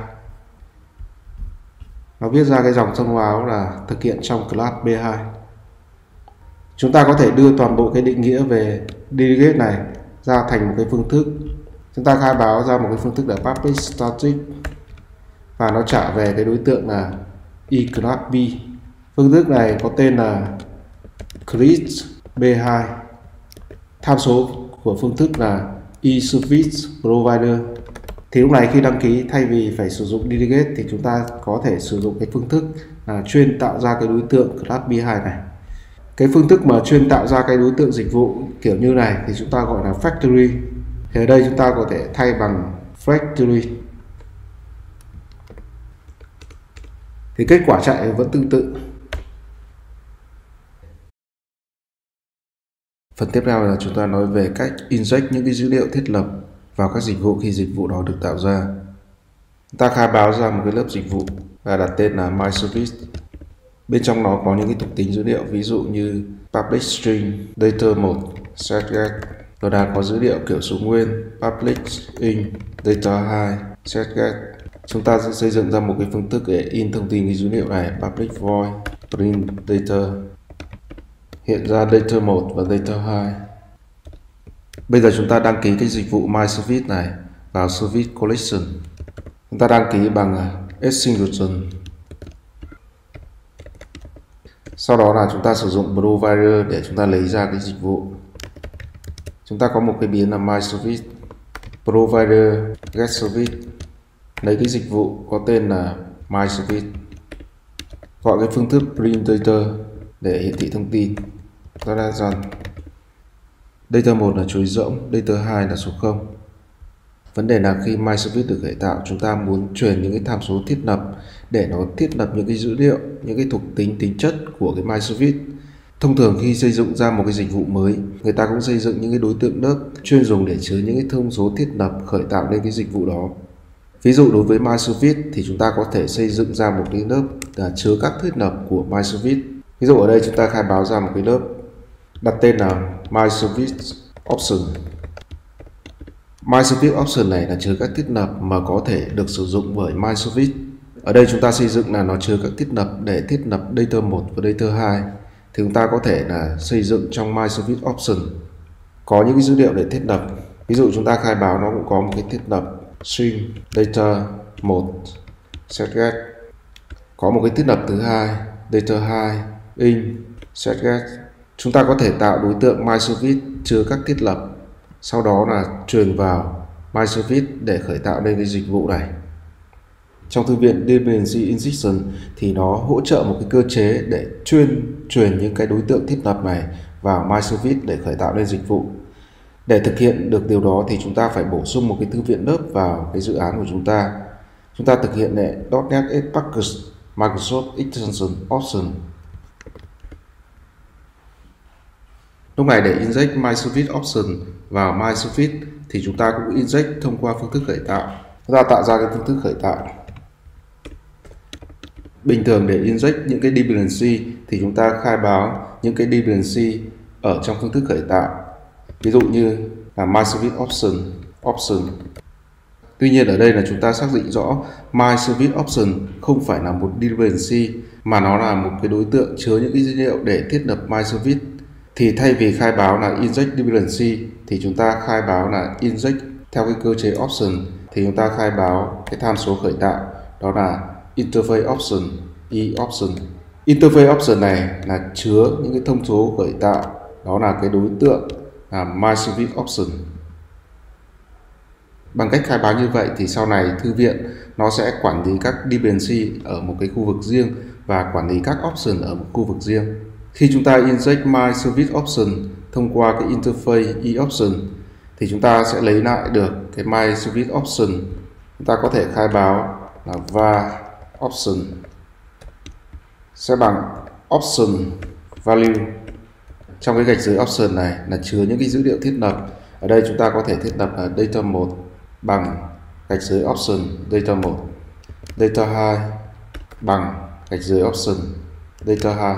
Nó viết ra cái dòng thông báo là thực hiện trong class B2. Chúng ta có thể đưa toàn bộ cái định nghĩa về delegate này ra thành một cái phương thức. Chúng ta khai báo ra một cái phương thức là public static và nó trả về cái đối tượng là class B. Phương thức này có tên là create B2. Tham số của phương thức là service provider. Thì lúc này khi đăng ký thay vì phải sử dụng delegate thì chúng ta có thể sử dụng cái phương thức là chuyên tạo ra cái đối tượng class B2 này. Cái phương thức mà chuyên tạo ra cái đối tượng dịch vụ kiểu như này thì chúng ta gọi là factory. Thì ở đây chúng ta có thể thay bằng factory. Thì kết quả chạy vẫn tương tự. Phần tiếp theo là chúng ta nói về cách inject những cái dữ liệu thiết lập vào các dịch vụ khi dịch vụ đó được tạo ra. Chúng ta khai báo ra một cái lớp dịch vụ và đặt tên là myService. Bên trong nó có những cái thuộc tính dữ liệu, ví dụ như public string, data1, setGet. Nó đang có dữ liệu kiểu số nguyên, public in, data2, setGet. Chúng ta sẽ xây dựng ra một cái phương thức để in thông tin cái dữ liệu này, public void, print data. Hiện ra data1 và data2. Bây giờ chúng ta đăng ký cái dịch vụ myService này vào Service Collection. Chúng ta đăng ký bằng singleton. Sau đó là chúng ta sử dụng provider để chúng ta lấy ra cái dịch vụ. Chúng ta có một cái biến là myService provider get service, lấy cái dịch vụ có tên là myService, gọi cái phương thức print data để hiển thị thông tin. Đó là rằng data 1 là chuỗi rỗng, data 2 là số 0. Vấn đề là khi myService được khởi tạo, chúng ta muốn truyền những cái tham số thiết lập để nó thiết lập những cái dữ liệu, những cái thuộc tính tính chất của cái MyService. Thông thường khi xây dựng ra một cái dịch vụ mới, người ta cũng xây dựng những cái đối tượng lớp chuyên dùng để chứa những cái thông số thiết lập khởi tạo lên cái dịch vụ đó. Ví dụ đối với MyService thì chúng ta có thể xây dựng ra một cái lớp chứa các thiết lập của MyService. Ví dụ ở đây chúng ta khai báo ra một cái lớp đặt tên là MyService Option. MyService Option này là chứa các thiết lập mà có thể được sử dụng bởi MyService. Ở đây chúng ta xây dựng là nó chứa các thiết lập để thiết lập Data 1 và Data 2. Thì chúng ta có thể là xây dựng trong MyService Option có những cái dữ liệu để thiết lập. Ví dụ chúng ta khai báo nó cũng có một cái thiết lập string data 1 setGet, có một cái thiết lập thứ hai data 2 in setGet. Chúng ta có thể tạo đối tượng MyService chứa các thiết lập, sau đó là truyền vào MyService để khởi tạo lên cái dịch vụ này. Trong thư viện Dependency Injection thì nó hỗ trợ một cái cơ chế để truyền những cái đối tượng thiết lập này vào MyService để khởi tạo lên dịch vụ. Để thực hiện được điều đó thì chúng ta phải bổ sung một cái thư viện lớp vào cái dự án của chúng ta. Chúng ta thực hiện lệ .NET Edge Package Microsoft Extension Option. Lúc này để inject MyService Option vào MyService thì chúng ta cũng inject thông qua phương thức khởi tạo. Chúng ta tạo ra cái phương thức khởi tạo. Bình thường để inject những cái dependency thì chúng ta khai báo những cái dependency ở trong phương thức khởi tạo. Ví dụ như là MyService Option. Tuy nhiên ở đây là chúng ta xác định rõ MyService Option không phải là một dependency mà nó là một cái đối tượng chứa những cái dữ liệu để thiết lập MyService. Thì thay vì khai báo là inject dependency thì chúng ta khai báo là inject theo cái cơ chế option, thì chúng ta khai báo cái tham số khởi tạo đó là interface option, option. Interface option này là chứa những cái thông số khởi tạo, đó là cái đối tượng là MyService Option. Bằng cách khai báo như vậy thì sau này thư viện nó sẽ quản lý các dependency ở một cái khu vực riêng và quản lý các option ở một khu vực riêng. Khi chúng ta inject MyService Option thông qua cái interface option thì chúng ta sẽ lấy lại được cái MyService Option. Chúng ta có thể khai báo là var option sẽ bằng option value. Trong cái gạch dưới option này là chứa những cái dữ liệu thiết lập. Ở đây chúng ta có thể thiết lập là data 1 bằng gạch dưới option data 1, data 2 bằng gạch dưới option data 2.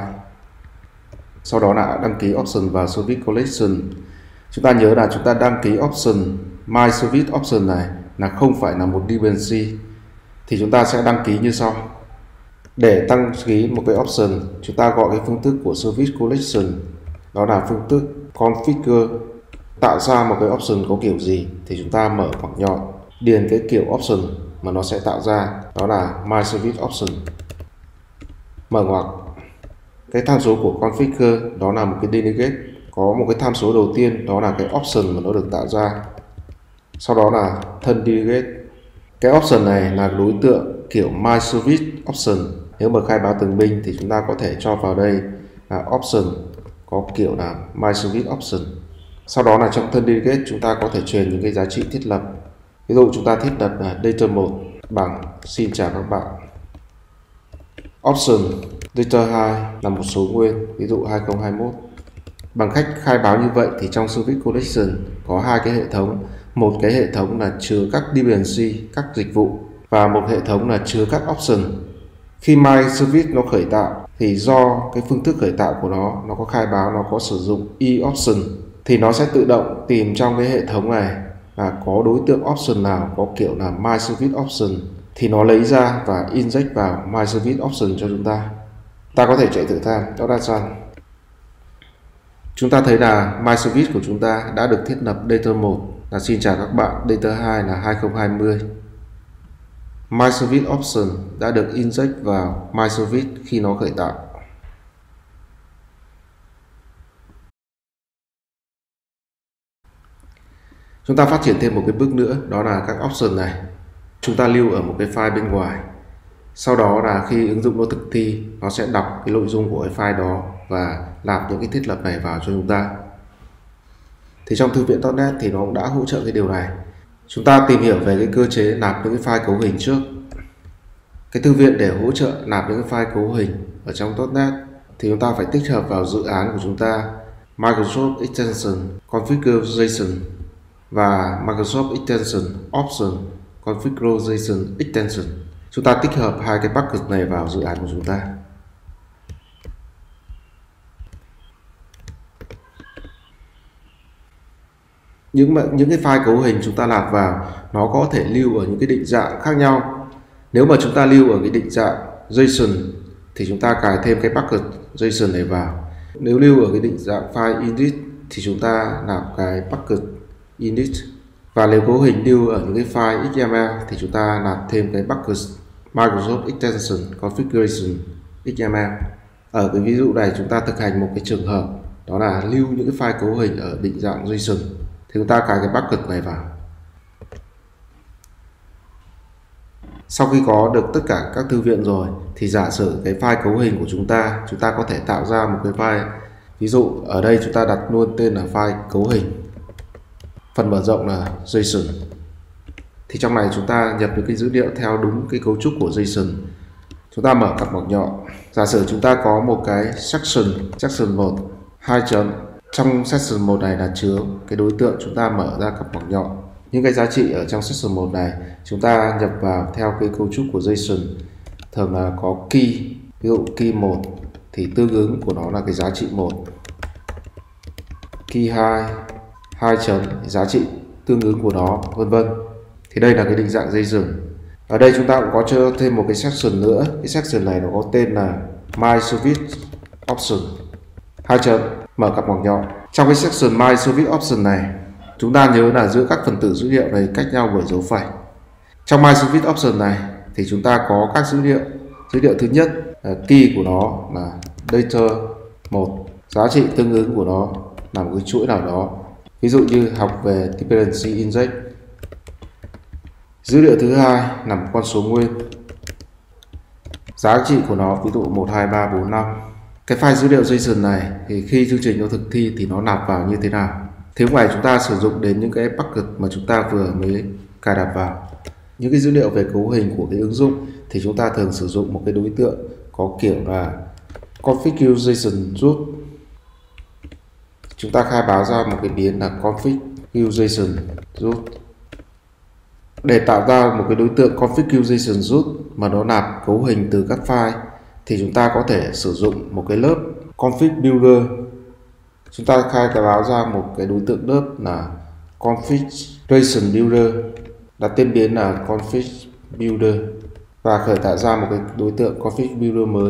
Sau đó là đăng ký option vào service collection. Chúng ta nhớ là chúng ta đăng ký option MyService Option này là không phải là một dependency, thì chúng ta sẽ đăng ký như sau. Để đăng ký một cái option, chúng ta gọi cái phương thức của service collection, đó là phương thức configure. Tạo ra một cái option có kiểu gì thì chúng ta mở ngoặc nhọn, điền cái kiểu option mà nó sẽ tạo ra, đó là MyService Option. Mở ngoặc. Cái tham số của configure đó là một cái delegate, có một cái tham số đầu tiên đó là cái option mà nó được tạo ra. Sau đó là thân delegate. Cái option này là đối tượng kiểu MyService Option. Nếu mà khai báo từng binh thì chúng ta có thể cho vào đây là option có kiểu là MyService Option. Sau đó là trong thân delegate chúng ta có thể truyền những cái giá trị thiết lập. Ví dụ chúng ta thiết lập là data 1 bằng xin chào các bạn. Option data 2 là một số nguyên, ví dụ 2021. Bằng cách khai báo như vậy thì trong service collection có hai cái hệ thống. Một cái hệ thống là chứa các dependency, các dịch vụ, và một hệ thống là chứa các option. Khi MyService nó khởi tạo thì do cái phương thức khởi tạo của nó có khai báo, nó có sử dụng option, thì nó sẽ tự động tìm trong cái hệ thống này là có đối tượng option nào có kiểu là MyService Option, thì nó lấy ra và inject vào MyService Option cho chúng ta. Ta có thể chạy thử tham, đó là done. Chúng ta thấy là MyService của chúng ta đã được thiết lập data 1 là xin chào các bạn, data 2 là 2020. MyService Option đã được inject vào MyService khi nó khởi tạo. Chúng ta phát triển thêm một cái bước nữa, đó là các option này chúng ta lưu ở một cái file bên ngoài. Sau đó là khi ứng dụng nó thực thi, nó sẽ đọc cái nội dung của cái file đó và nạp những cái thiết lập này vào cho chúng ta. Thì trong thư viện .NET thì nó cũng đã hỗ trợ cái điều này. Chúng ta tìm hiểu về cái cơ chế nạp những cái file cấu hình trước. cái thư viện để hỗ trợ nạp những cái file cấu hình ở trong .NET thì chúng ta phải tích hợp vào dự án của chúng ta Microsoft Extension Configuration và Microsoft Extension Option Configuration Extension. Chúng ta tích hợp hai cái package này vào dự án của chúng ta. Những cái file cấu hình chúng ta nạp vào nó có thể lưu ở những cái định dạng khác nhau. Nếu mà chúng ta lưu ở cái định dạng JSON thì chúng ta cài thêm cái package JSON này vào. Nếu lưu ở cái định dạng file init thì chúng ta nạp cái package init. Và nếu cấu hình lưu ở những cái file XML thì chúng ta nạp thêm cái package Microsoft Extension Configuration XML. Ở cái ví dụ này chúng ta thực hành một cái trường hợp đó là lưu những cái file cấu hình ở định dạng JSON thì chúng ta cài cái package này vào. Sau khi có được tất cả các thư viện rồi thì giả sử cái file cấu hình của chúng ta có thể tạo ra một cái file. Ví dụ ở đây chúng ta đặt luôn tên là file cấu hình, phần mở rộng là JSON. Thì trong này chúng ta nhập những cái dữ liệu theo đúng cái cấu trúc của JSON. Chúng ta mở cặp ngoặc nhọn. Giả sử chúng ta có một cái section 1 2 chấm. Trong section 1 này là chứa cái đối tượng chúng ta mở ra cặp ngoặc nhọn. Những cái giá trị ở trong section 1 này chúng ta nhập vào theo cái cấu trúc của JSON. Thường là có key, ví dụ key 1 thì tương ứng của nó là cái giá trị 1. Key 2 chấm, giá trị tương ứng của nó, vân vân. Thì đây là cái định dạng JSON. Ở đây chúng ta cũng có cho thêm một cái section nữa. Cái section này nó có tên là My Service Option 2 chấm, mở cặp ngoặc nhọn. Trong cái section My Service Option này chúng ta nhớ là giữa các phần tử dữ liệu này cách nhau bởi dấu phẩy. Trong My Service Option này thì chúng ta có các dữ liệu. Dữ liệu thứ nhất, key của nó là data 1, giá trị tương ứng của nó là một cái chuỗi nào đó. Ví dụ như học về dependency index. Dữ liệu thứ hai là một con số nguyên. Giá trị của nó ví dụ 1, 2, 3, 4, 5. Cái file dữ liệu JSON này thì khi chương trình nó thực thi thì nó nạp vào như thế nào? Thì lúc này chúng ta sử dụng đến những cái package mà chúng ta vừa mới cài đặt vào. Những cái dữ liệu về cấu hình của cái ứng dụng thì chúng ta thường sử dụng một cái đối tượng có kiểu là configuration root. Chúng ta khai báo ra một cái biến là configuration root. Để tạo ra một cái đối tượng configuration root mà nó nạp cấu hình từ các file thì chúng ta có thể sử dụng một cái lớp config builder. Chúng ta khai báo ra một cái đối tượng lớp là configuration builder, đặt tên biến là config builder và khởi tạo ra một cái đối tượng config builder mới.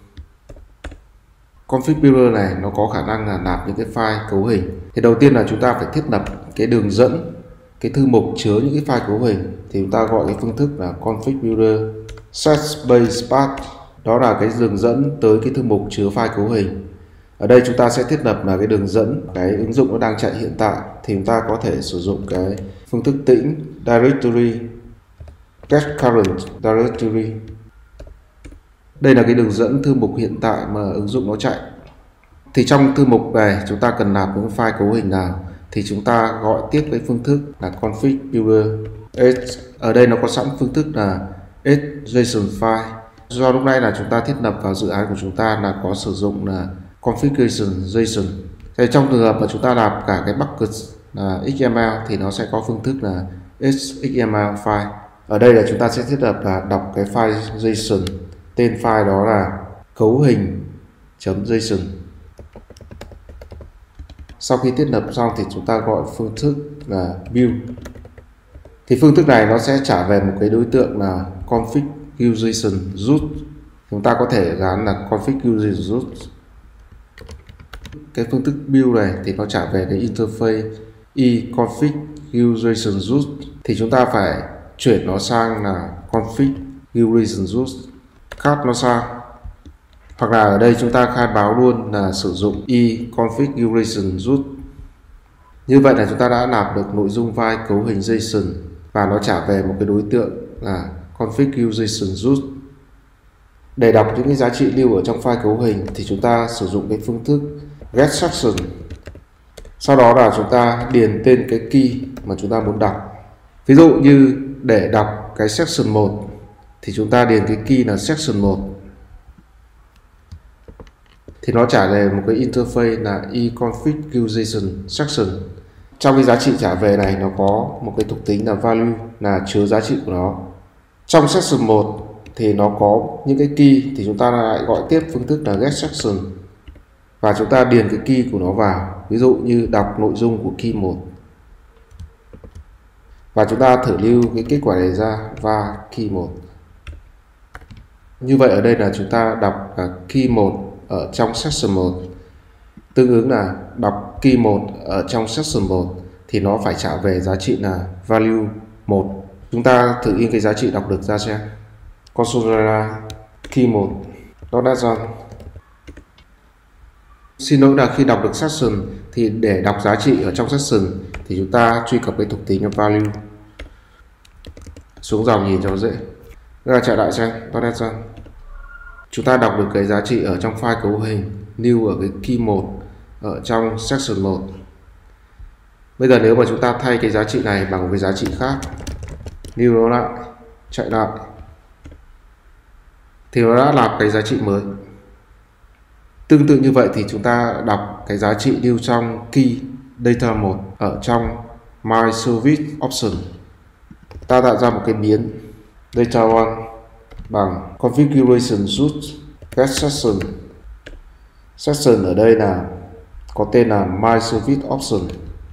Config builder này nó có khả năng là nạp những cái file cấu hình. Thì đầu tiên là chúng ta phải thiết lập cái đường dẫn, cái thư mục chứa những cái file cấu hình thì chúng ta gọi cái phương thức là config builder set base path. Đó là cái đường dẫn tới cái thư mục chứa file cấu hình. Ở đây chúng ta sẽ thiết lập là cái đường dẫn cái ứng dụng nó đang chạy hiện tại thì chúng ta có thể sử dụng cái phương thức tĩnh directory get current directory. Đây là cái đường dẫn thư mục hiện tại mà ứng dụng nó chạy. Thì trong thư mục này chúng ta cần nạp những file cấu hình nào thì chúng ta gọi tiếp cái phương thức là config builder. Ở đây nó có sẵn phương thức là JSON file. Do lúc nãy là chúng ta thiết lập vào dự án của chúng ta là có sử dụng là configuration JSON. Thì trong trường hợp mà chúng ta nạp cả cái bucket là XML thì nó sẽ có phương thức là XML file. Ở đây là chúng ta sẽ thiết lập là đọc cái file JSON. Tên file đó là cấu hình.json. Sau khi thiết lập xong thì chúng ta gọi phương thức là build. Thì phương thức này nó sẽ trả về một cái đối tượng là configuration root. Chúng ta có thể gắn là configuration root. Cái phương thức build này thì nó trả về cái interface configuration root thì chúng ta phải chuyển nó sang là configuration root, cắt nó sang. Hoặc là ở đây chúng ta khai báo luôn là sử dụng configuration root. Như vậy là chúng ta đã nạp được nội dung file cấu hình JSON và nó trả về một cái đối tượng là configuration root. Để đọc những cái giá trị lưu ở trong file cấu hình thì chúng ta sử dụng cái phương thức get section. Sau đó là chúng ta điền tên cái key mà chúng ta muốn đọc. Ví dụ như để đọc cái section 1 thì chúng ta điền cái key là section 1 thì nó trả về một cái interface là eConfiguration section. Trong cái giá trị trả về này nó có một cái thuộc tính là value, là chứa giá trị của nó. Trong section 1 thì nó có những cái key thì chúng ta lại gọi tiếp phương thức là get section và chúng ta điền cái key của nó vào, ví dụ như đọc nội dung của key 1 và chúng ta thử lưu cái kết quả này ra và key 1. Như vậy ở đây là chúng ta đọc key 1 ở trong section 1, tương ứng là đọc key 1 ở trong section 1 thì nó phải trả về giá trị là value 1. Chúng ta thử in cái giá trị đọc được ra xem. Console key 1 .net run. Xin lỗi là khi đọc được section thì để đọc giá trị ở trong section thì chúng ta truy cập cái thuộc tính value. Xuống dòng nhìn cho nó dễ. Rồi chạy lại xem .net run. Chúng ta đọc được cái giá trị ở trong file cấu hình new ở cái key 1 ở trong section 1. Bây giờ nếu mà chúng ta thay cái giá trị này bằng một cái giá trị khác, new nó lại, chạy lại thì nó đã là cái giá trị mới. Tương tự như vậy thì chúng ta đọc cái giá trị lưu trong key data 1 ở trong my service option. Ta tạo ra một cái biến data 1 bằng configuration root get section. Section ở đây là có tên là my service option.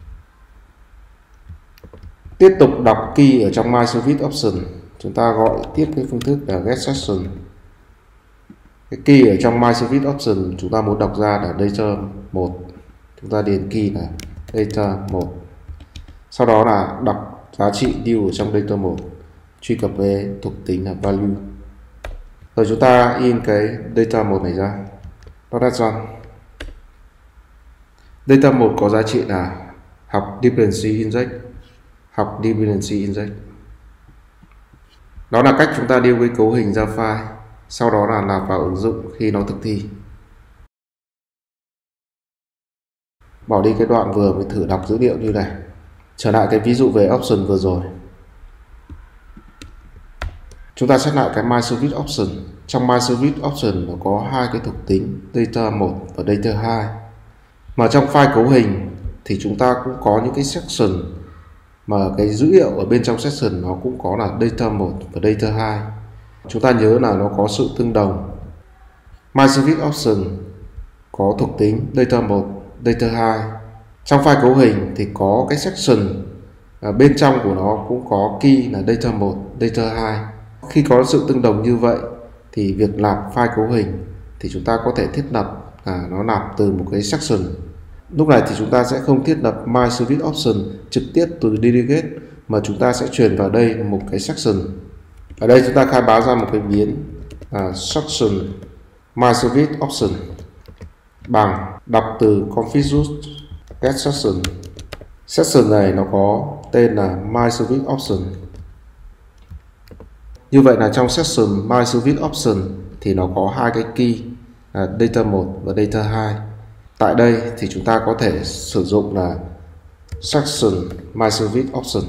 Tiếp tục đọc key ở trong my service option, chúng ta gọi tiếp cái phương thức là get section. Cái key ở trong my service option chúng ta muốn đọc ra là data 1, chúng ta điền key là data 1. Sau đó là đọc giá trị lưu ở trong data 1, truy cập về thuộc tính là value. Rồi chúng ta in cái data 1 này ra. .net run. Data 1 có giá trị là học dependency index. Học dependency index. Đó là cách chúng ta lưu cái cấu hình ra file, sau đó là nạp vào ứng dụng khi nó thực thi. Bỏ đi cái đoạn vừa mới thử đọc dữ liệu như này. Trở lại cái ví dụ về option vừa rồi. Chúng ta xét lại cái my service option. Trong my service option nó có hai cái thuộc tính data 1 và data 2. Mà trong file cấu hình thì chúng ta cũng có những cái section mà cái dữ liệu ở bên trong section nó cũng có là data 1 và data 2. Chúng ta nhớ là nó có sự tương đồng. My service option có thuộc tính data 1, data 2. Trong file cấu hình thì có cái section bên trong của nó cũng có key là data 1, data 2. Khi có sự tương đồng như vậy thì việc nạp file cấu hình thì chúng ta có thể thiết lập nó nạp từ một cái section. Lúc này thì chúng ta sẽ không thiết lập my service option trực tiếp từ delegate mà chúng ta sẽ truyền vào đây một cái section. Ở đây chúng ta khai báo ra một cái biến section my service option bằng đọc từ config root get section. Section này nó có tên là my service option. Như vậy là trong section my service option thì nó có hai cái key data 1 và data 2. Tại đây thì chúng ta có thể sử dụng là section my service option.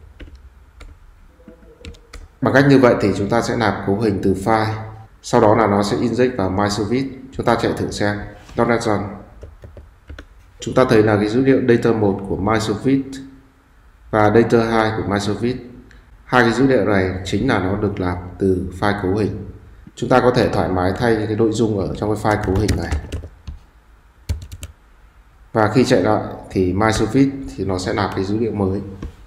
Bằng cách như vậy thì chúng ta sẽ nạp cấu hình từ file, sau đó là nó sẽ inject vào my service. Chúng ta chạy thử xem. .net run. Chúng ta thấy là cái dữ liệu data 1 của my service và data 2 của my service. Hai cái dữ liệu này chính là nó được làm từ file cấu hình. Chúng ta có thể thoải mái thay cái nội dung ở trong cái file cấu hình này. Và khi chạy lại thì my service thì nó sẽ nạp cái dữ liệu mới.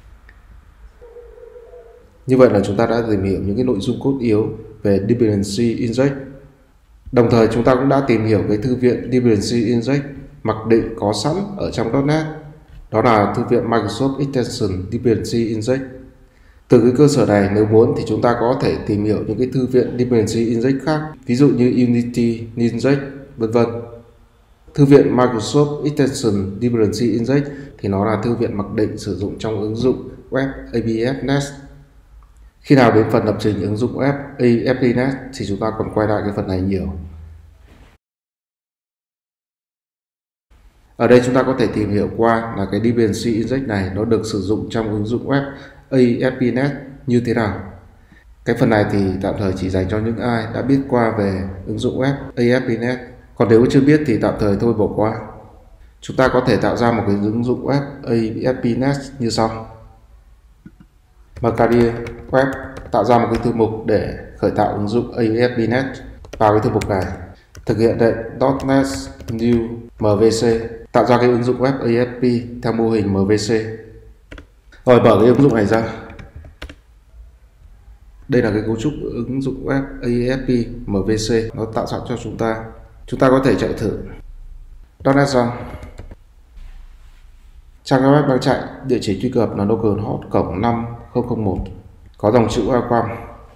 Như vậy là chúng ta đã tìm hiểu những cái nội dung cốt yếu về dependency inject. Đồng thời chúng ta cũng đã tìm hiểu cái thư viện dependency inject mặc định có sẵn ở trong .NET. Đó là thư viện Microsoft Extension Dependency Inject. Từ cái cơ sở này nếu muốn thì chúng ta có thể tìm hiểu những cái thư viện dependency inject khác, ví dụ như Unity Inject, vân vân. Thư viện Microsoft Extension Dependency Inject thì nó là thư viện mặc định sử dụng trong ứng dụng web API Nest. Khi nào đến phần lập trình ứng dụng web API Nest thì chúng ta còn quay lại cái phần này nhiều. Ở đây chúng ta có thể tìm hiểu qua là cái dependency inject này nó được sử dụng trong ứng dụng web API Nest như thế nào. Cái phần này thì tạm thời chỉ dành cho những ai đã biết qua về ứng dụng web ASP.NET. Còn nếu chưa biết thì tạm thời thôi bỏ qua. Chúng ta có thể tạo ra một cái ứng dụng web ASP.NET như sau. Mở Career Web, tạo ra một cái thư mục để khởi tạo ứng dụng ASP.NET. Vào cái thư mục này, thực hiện lệnh .NET New MVC, tạo ra cái ứng dụng web ASP theo mô hình MVC. Rồi mở cái ứng dụng này ra. Đây là cái cấu trúc ứng dụng web ASP MVC nó tạo sẵn cho chúng ta. Chúng ta có thể chạy thử. .NET xong. Trang web đang chạy, địa chỉ truy cập là localhost cổng 5001, có dòng chữ welcome.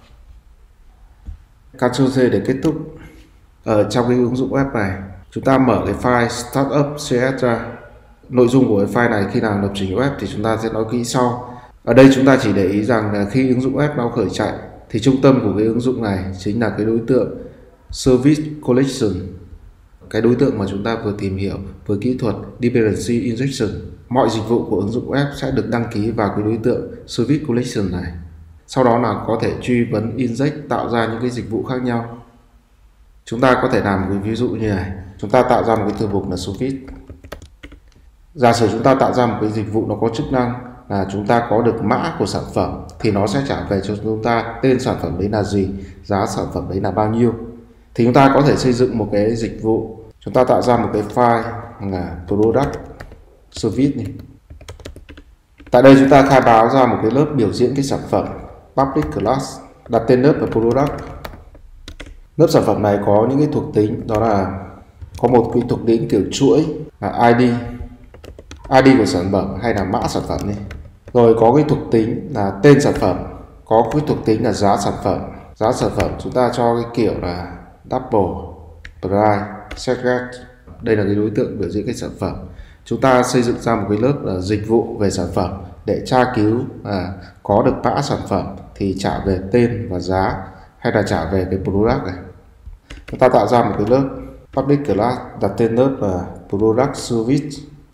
Ctrl C để kết thúc. Ở trong cái ứng dụng web này, chúng ta mở cái file startup.cs ra. Nội dung của cái file này khi nào lập trình web thì chúng ta sẽ nói kỹ sau. Ở đây chúng ta chỉ để ý rằng là khi ứng dụng web nó khởi chạy thì trung tâm của cái ứng dụng này chính là cái đối tượng Service Collection, cái đối tượng mà chúng ta vừa tìm hiểu với kỹ thuật Dependency Injection. Mọi dịch vụ của ứng dụng web sẽ được đăng ký vào cái đối tượng Service Collection này. Sau đó là có thể truy vấn inject, tạo ra những cái dịch vụ khác nhau. Chúng ta có thể làm một cái ví dụ như này. Chúng ta tạo ra một cái thư mục là Service. Giả sử chúng ta tạo ra một cái dịch vụ nó có chức năng là chúng ta có được mã của sản phẩm thì nó sẽ trả về cho chúng ta tên sản phẩm đấy là gì, giá sản phẩm đấy là bao nhiêu. Thì chúng ta có thể xây dựng một cái dịch vụ. Chúng ta tạo ra một cái file là product service này. Tại đây chúng ta khai báo ra một cái lớp biểu diễn cái sản phẩm public class, đặt tên lớp là product. Lớp sản phẩm này có những cái thuộc tính, đó là có một cái thuộc tính kiểu chuỗi là ID của sản phẩm hay là mã sản phẩm này. Rồi có cái thuộc tính là tên sản phẩm, có cái thuộc tính là giá sản phẩm. Giá sản phẩm chúng ta cho cái kiểu là double price segment. Đây là cái đối tượng biểu diễn cái sản phẩm. Chúng ta xây dựng ra một cái lớp là dịch vụ về sản phẩm để tra cứu có được mã sản phẩm thì trả về tên và giá hay là trả về cái product này. Chúng ta tạo ra một cái lớp public class, đặt tên lớp là product service.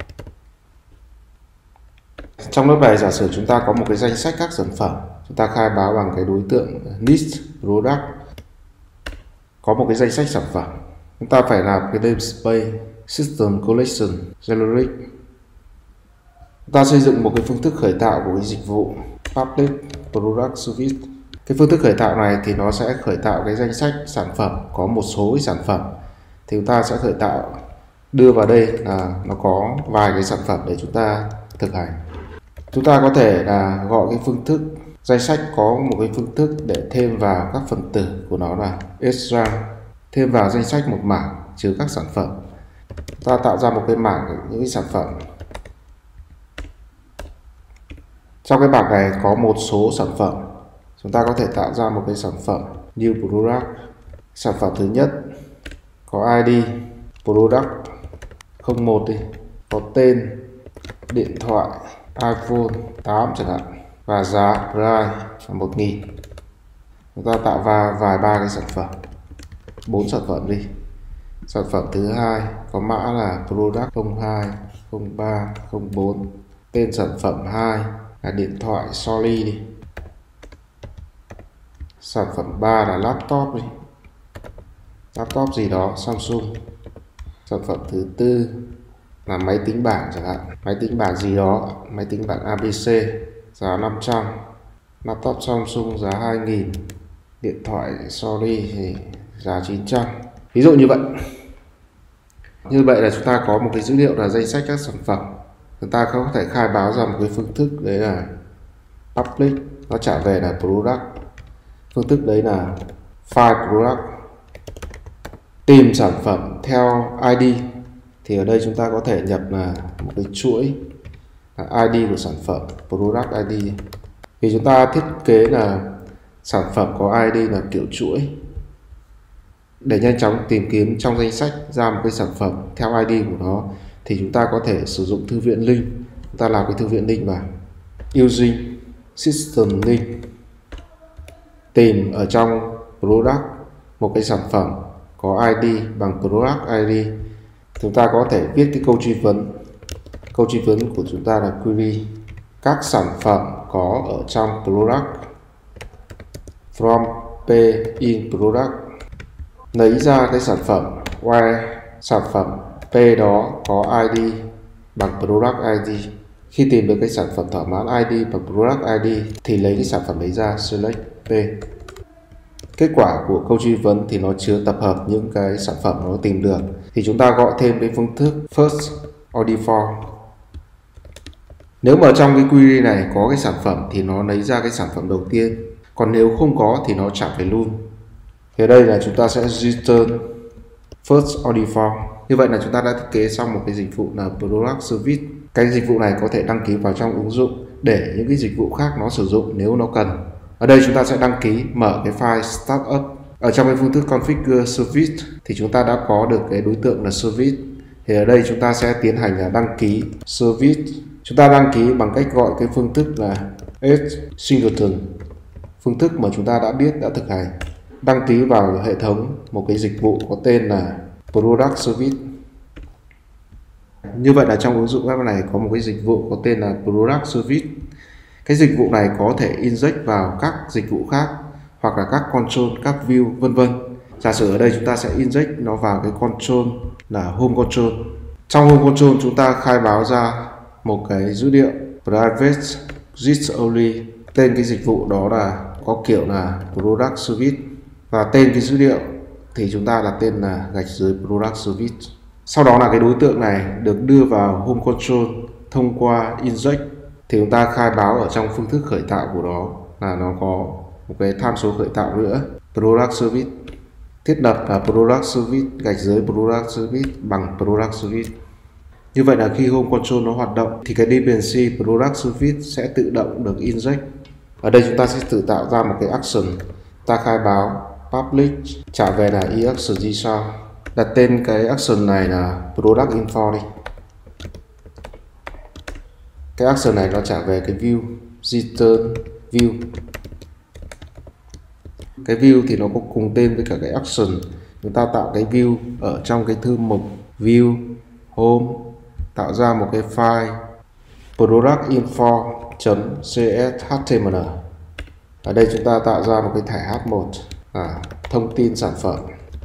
Trong lớp này giả sử chúng ta có một cái danh sách các sản phẩm, chúng ta khai báo bằng cái đối tượng list product, có một cái danh sách sản phẩm. Chúng ta phải làm cái namespace system collection generic. Chúng ta xây dựng một cái phương thức khởi tạo của cái dịch vụ public product service. Cái phương thức khởi tạo này thì nó sẽ khởi tạo cái danh sách sản phẩm, có một số cái sản phẩm thì chúng ta sẽ khởi tạo, đưa vào đây là nó có vài cái sản phẩm để chúng ta thực hành. Chúng ta có thể là gọi cái phương thức danh sách, có một cái phương thức để thêm vào các phần tử của nó là extra, thêm vào danh sách một mảng chứa các sản phẩm. Chúng ta tạo ra một cái mảng những cái sản phẩm. Trong cái bảng này có một số sản phẩm. Chúng ta có thể tạo ra một cái sản phẩm new product. Sản phẩm thứ nhất có ID product 01 đi, có tên, điện thoại iPhone 8 chẳng hạn, và giá price là 1.000. Chúng ta tạo ra vài ba cái sản phẩm, 4 sản phẩm đi. Sản phẩm thứ hai có mã là product 02, 03, 04. Tên sản phẩm 2 là điện thoại Sony đi. Sản phẩm 3 là laptop đi, laptop gì đó Samsung. Sản phẩm thứ tư là máy tính bảng chẳng hạn, máy tính bảng gì đó, máy tính bảng ABC, giá 500. Laptop Samsung giá 2.000, điện thoại Sony thì giá 900. Ví dụ như vậy. Như vậy là chúng ta có một cái dữ liệu là danh sách các sản phẩm. Chúng ta có thể khai báo ra một cái phương thức đấy là public, nó trả về là product. Phương thức đấy là file product. Tìm sản phẩm theo ID thì ở đây chúng ta có thể nhập là một cái chuỗi là ID của sản phẩm, product ID. Vì chúng ta thiết kế là sản phẩm có ID là kiểu chuỗi, để nhanh chóng tìm kiếm trong danh sách ra một cái sản phẩm theo ID của nó thì chúng ta có thể sử dụng thư viện link. Chúng ta làm cái thư viện link vào using system link, tìm ở trong product một cái sản phẩm có ID bằng product ID. Chúng ta có thể viết cái câu truy vấn. Câu truy vấn của chúng ta là query các sản phẩm có ở trong product from P in product, lấy ra cái sản phẩm where sản phẩm P đó có ID bằng product ID. Khi tìm được cái sản phẩm thỏa mãn ID bằng product ID thì lấy cái sản phẩm ấy ra, select P. Kết quả của câu truy vấn thì nó chứa tập hợp những cái sản phẩm nó tìm được. Thì chúng ta gọi thêm cái phương thức first or default. Nếu mà trong cái query này có cái sản phẩm thì nó lấy ra cái sản phẩm đầu tiên. Còn nếu không có thì nó trả về luôn. Thì ở đây là chúng ta sẽ return first or default. Như vậy là chúng ta đã thiết kế xong một cái dịch vụ là product service. Cái dịch vụ này có thể đăng ký vào trong ứng dụng để những cái dịch vụ khác nó sử dụng nếu nó cần. Ở đây chúng ta sẽ đăng ký mở cái file startup. Ở trong cái phương thức configure service thì chúng ta đã có được cái đối tượng là service. Thì ở đây chúng ta sẽ tiến hành là đăng ký service. Chúng ta đăng ký bằng cách gọi cái phương thức là add singleton. Phương thức mà chúng ta đã biết, đã thực hành. Đăng ký vào hệ thống một cái dịch vụ có tên là product service. Như vậy là trong ứng dụng web này có một cái dịch vụ có tên là product service. Cái dịch vụ này có thể inject vào các dịch vụ khác hoặc là các control, các view vân vân. Giả sử ở đây chúng ta sẽ inject nó vào cái control là home control. Trong home control chúng ta khai báo ra một cái dữ liệu private read only. Tên cái dịch vụ đó là có kiểu là product service và tên cái dữ liệu thì chúng ta đặt tên là gạch dưới product service. Sau đó là cái đối tượng này được đưa vào home control thông qua inject thì chúng ta khai báo ở trong phương thức khởi tạo của nó là nó có một cái tham số khởi tạo nữa, product service. Thiết lập là product service gạch dưới product service bằng product service. Như vậy là khi home control nó hoạt động thì cái dependency product service sẽ tự động được inject. Ở đây chúng ta sẽ tự tạo ra một cái action. Ta khai báo public trả về là e-action gì sau. Đặt tên cái action này là product info đi. Cái action này nó trả về cái view return view. Cái view thì nó có cùng tên với cả cái action. Chúng ta tạo cái view ở trong cái thư mục view home, tạo ra một cái file productinfo.cshtml. Ở đây chúng ta tạo ra một cái thẻ H1 thông tin sản phẩm.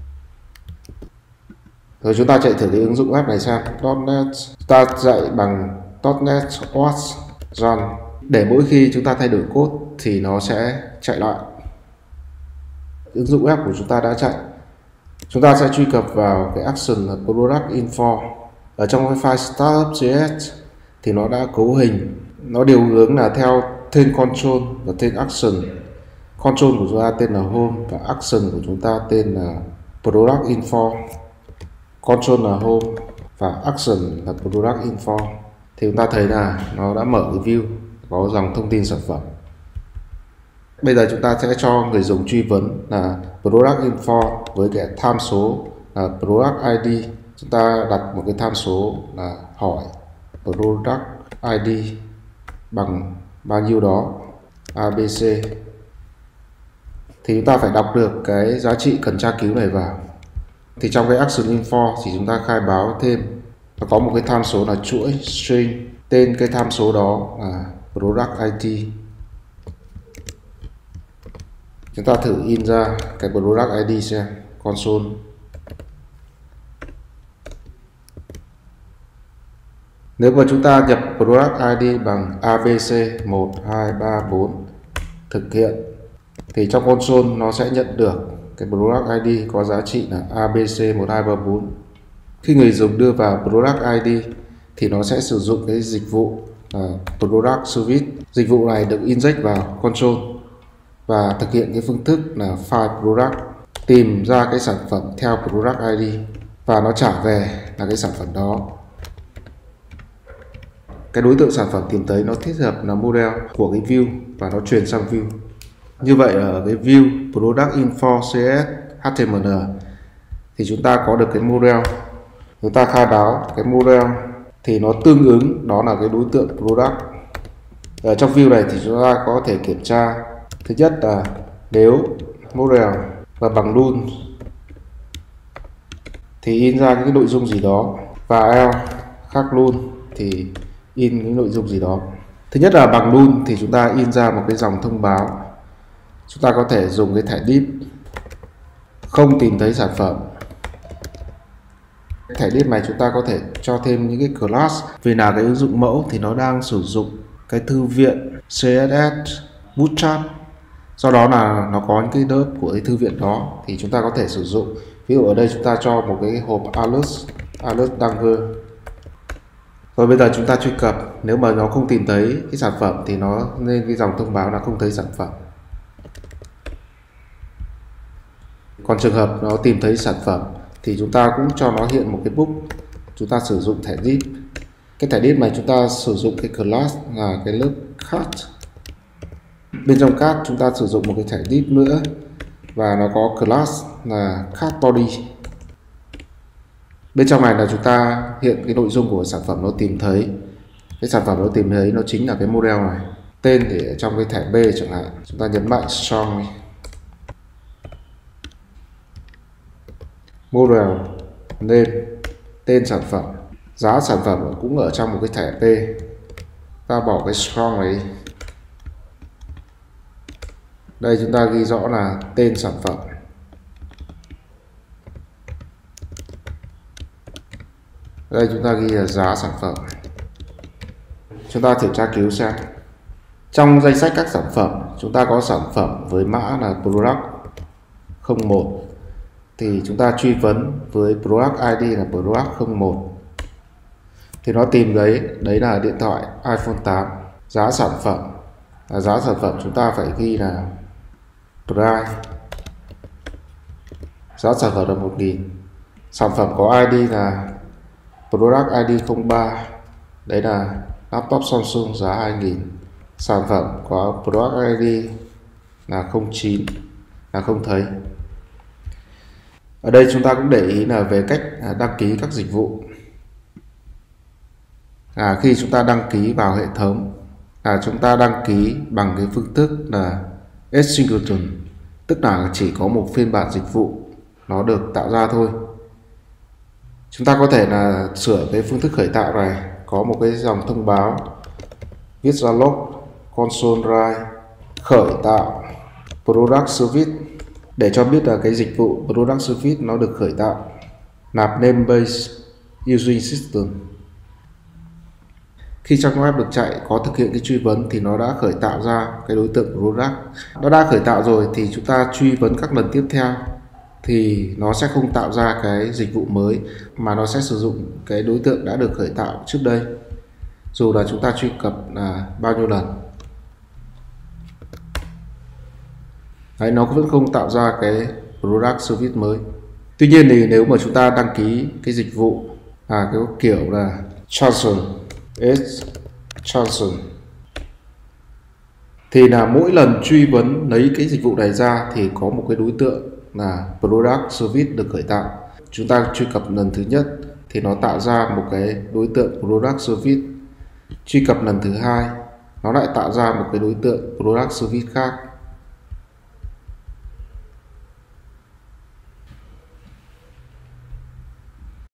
Rồi chúng ta chạy thử cái ứng dụng web này xem. .NET ta dạy bằng .NET OS run để mỗi khi chúng ta thay đổi code thì nó sẽ chạy lại. Ứng dụng web của chúng ta đã chạy. Chúng ta sẽ truy cập vào cái action là product info. Ở trong cái file startup.js thì nó đã cấu hình, nó điều hướng là theo tên control và tên action. Control của chúng ta tên là home và action của chúng ta tên là product info. Control là home và action là product info. Thì chúng ta thấy là nó đã mở cái view có dòng thông tin sản phẩm. Bây giờ chúng ta sẽ cho người dùng truy vấn là product info với cái tham số là product ID. Chúng ta đặt một cái tham số là hỏi product ID bằng bao nhiêu đó ABC. Thì chúng ta phải đọc được cái giá trị cần tra cứu này vào. Thì trong cái action info thì chúng ta khai báo thêm nó có một cái tham số là chuỗi string. Tên cái tham số đó là product ID. Chúng ta thử in ra cái product ID xem, console. Nếu mà chúng ta nhập product ID bằng ABC 1, 2, 3, 4 thực hiện thì trong console nó sẽ nhận được cái product ID có giá trị là ABC 1, 2, 3, 4. Khi người dùng đưa vào product ID thì nó sẽ sử dụng cái dịch vụ product service. Dịch vụ này được inject vào console và thực hiện cái phương thức là find product, tìm ra cái sản phẩm theo product ID và nó trả về là cái sản phẩm đó. Cái đối tượng sản phẩm tìm thấy nó thích hợp là model của cái view và nó truyền sang view. Như vậy ở cái view product info cs html thì chúng ta có được cái model. Chúng ta khai báo cái model thì nó tương ứng đó là cái đối tượng product. Ở trong view này thì chúng ta có thể kiểm tra. Thứ nhất là nếu model và bằng null thì in ra cái nội dung gì đó, và else khác null thì in cái nội dung gì đó. Thứ nhất là bằng null thì chúng ta in ra một cái dòng thông báo Chúng ta có thể dùng cái thẻ div không tìm thấy sản phẩm. Thẻ div này chúng ta có thể cho thêm những cái class, vì là cái ứng dụng mẫu thì nó đang sử dụng cái thư viện CSS Bootstrap, do đó là nó có những cái lớp của cái thư viện đó thì chúng ta có thể sử dụng. Ví dụ ở đây chúng ta cho một cái hộp alert Danger. Rồi bây giờ chúng ta truy cập, nếu mà nó không tìm thấy cái sản phẩm thì nó lên cái dòng thông báo là không thấy sản phẩm. Còn trường hợp nó tìm thấy sản phẩm thì chúng ta cũng cho nó hiện một cái book. Chúng ta sử dụng thẻ div. Cái thẻ div này chúng ta sử dụng cái class là cái lớp card. Bên trong card chúng ta sử dụng một cái thẻ div nữa và nó có class là card body. Bên trong này là chúng ta hiện cái nội dung của sản phẩm nó tìm thấy. Cái sản phẩm nó tìm thấy nó chính là cái model này. Tên thì ở trong cái thẻ B chẳng hạn. Chúng ta nhấn mạnh strong. Model, name, tên sản phẩm. Giá sản phẩm cũng ở trong một cái thẻ P. Ta bỏ cái strong này. Đây chúng ta ghi rõ là tên sản phẩm. Đây chúng ta ghi là giá sản phẩm. Chúng ta thử tra cứu xem. Trong danh sách các sản phẩm, chúng ta có sản phẩm với mã là product 01. Thì chúng ta truy vấn với product ID là product 01. Thì nó tìm đấy là điện thoại iPhone 8. Giá sản phẩm. Giá sản phẩm chúng ta phải ghi là price. Giá sản phẩm là 1.000. Sản phẩm có ID là product ID 03. Đấy là laptop Samsung giá 2.000. Sản phẩm có product ID là 09, là không thấy. Ở đây chúng ta cũng để ý là về cách đăng ký các dịch vụ. Khi chúng ta đăng ký vào hệ thống, chúng ta đăng ký bằng cái phương thức là singleton, tức là chỉ có một phiên bản dịch vụ nó được tạo ra thôi. Chúng ta có thể là sửa cái phương thức khởi tạo này, có một cái dòng thông báo viết ra log console write khởi tạo product service để cho biết là cái dịch vụ product service nó được khởi tạo. Nạp namebase using system. Khi trang web được chạy có thực hiện cái truy vấn thì nó đã khởi tạo ra cái đối tượng product. Nó đã khởi tạo rồi thì chúng ta truy vấn các lần tiếp theo thì nó sẽ không tạo ra cái dịch vụ mới, mà nó sẽ sử dụng cái đối tượng đã được khởi tạo trước đây, dù là chúng ta truy cập là bao nhiêu lần. Đấy, nó vẫn không tạo ra cái product service mới. Tuy nhiên thì nếu mà chúng ta đăng ký cái dịch vụ cái kiểu là Johnson thì là mỗi lần truy vấn lấy cái dịch vụ này ra thì có một cái đối tượng là product service được khởi tạo. Chúng ta truy cập lần thứ nhất thì nó tạo ra một cái đối tượng product service. Truy cập lần thứ hai nó lại tạo ra một cái đối tượng product service khác.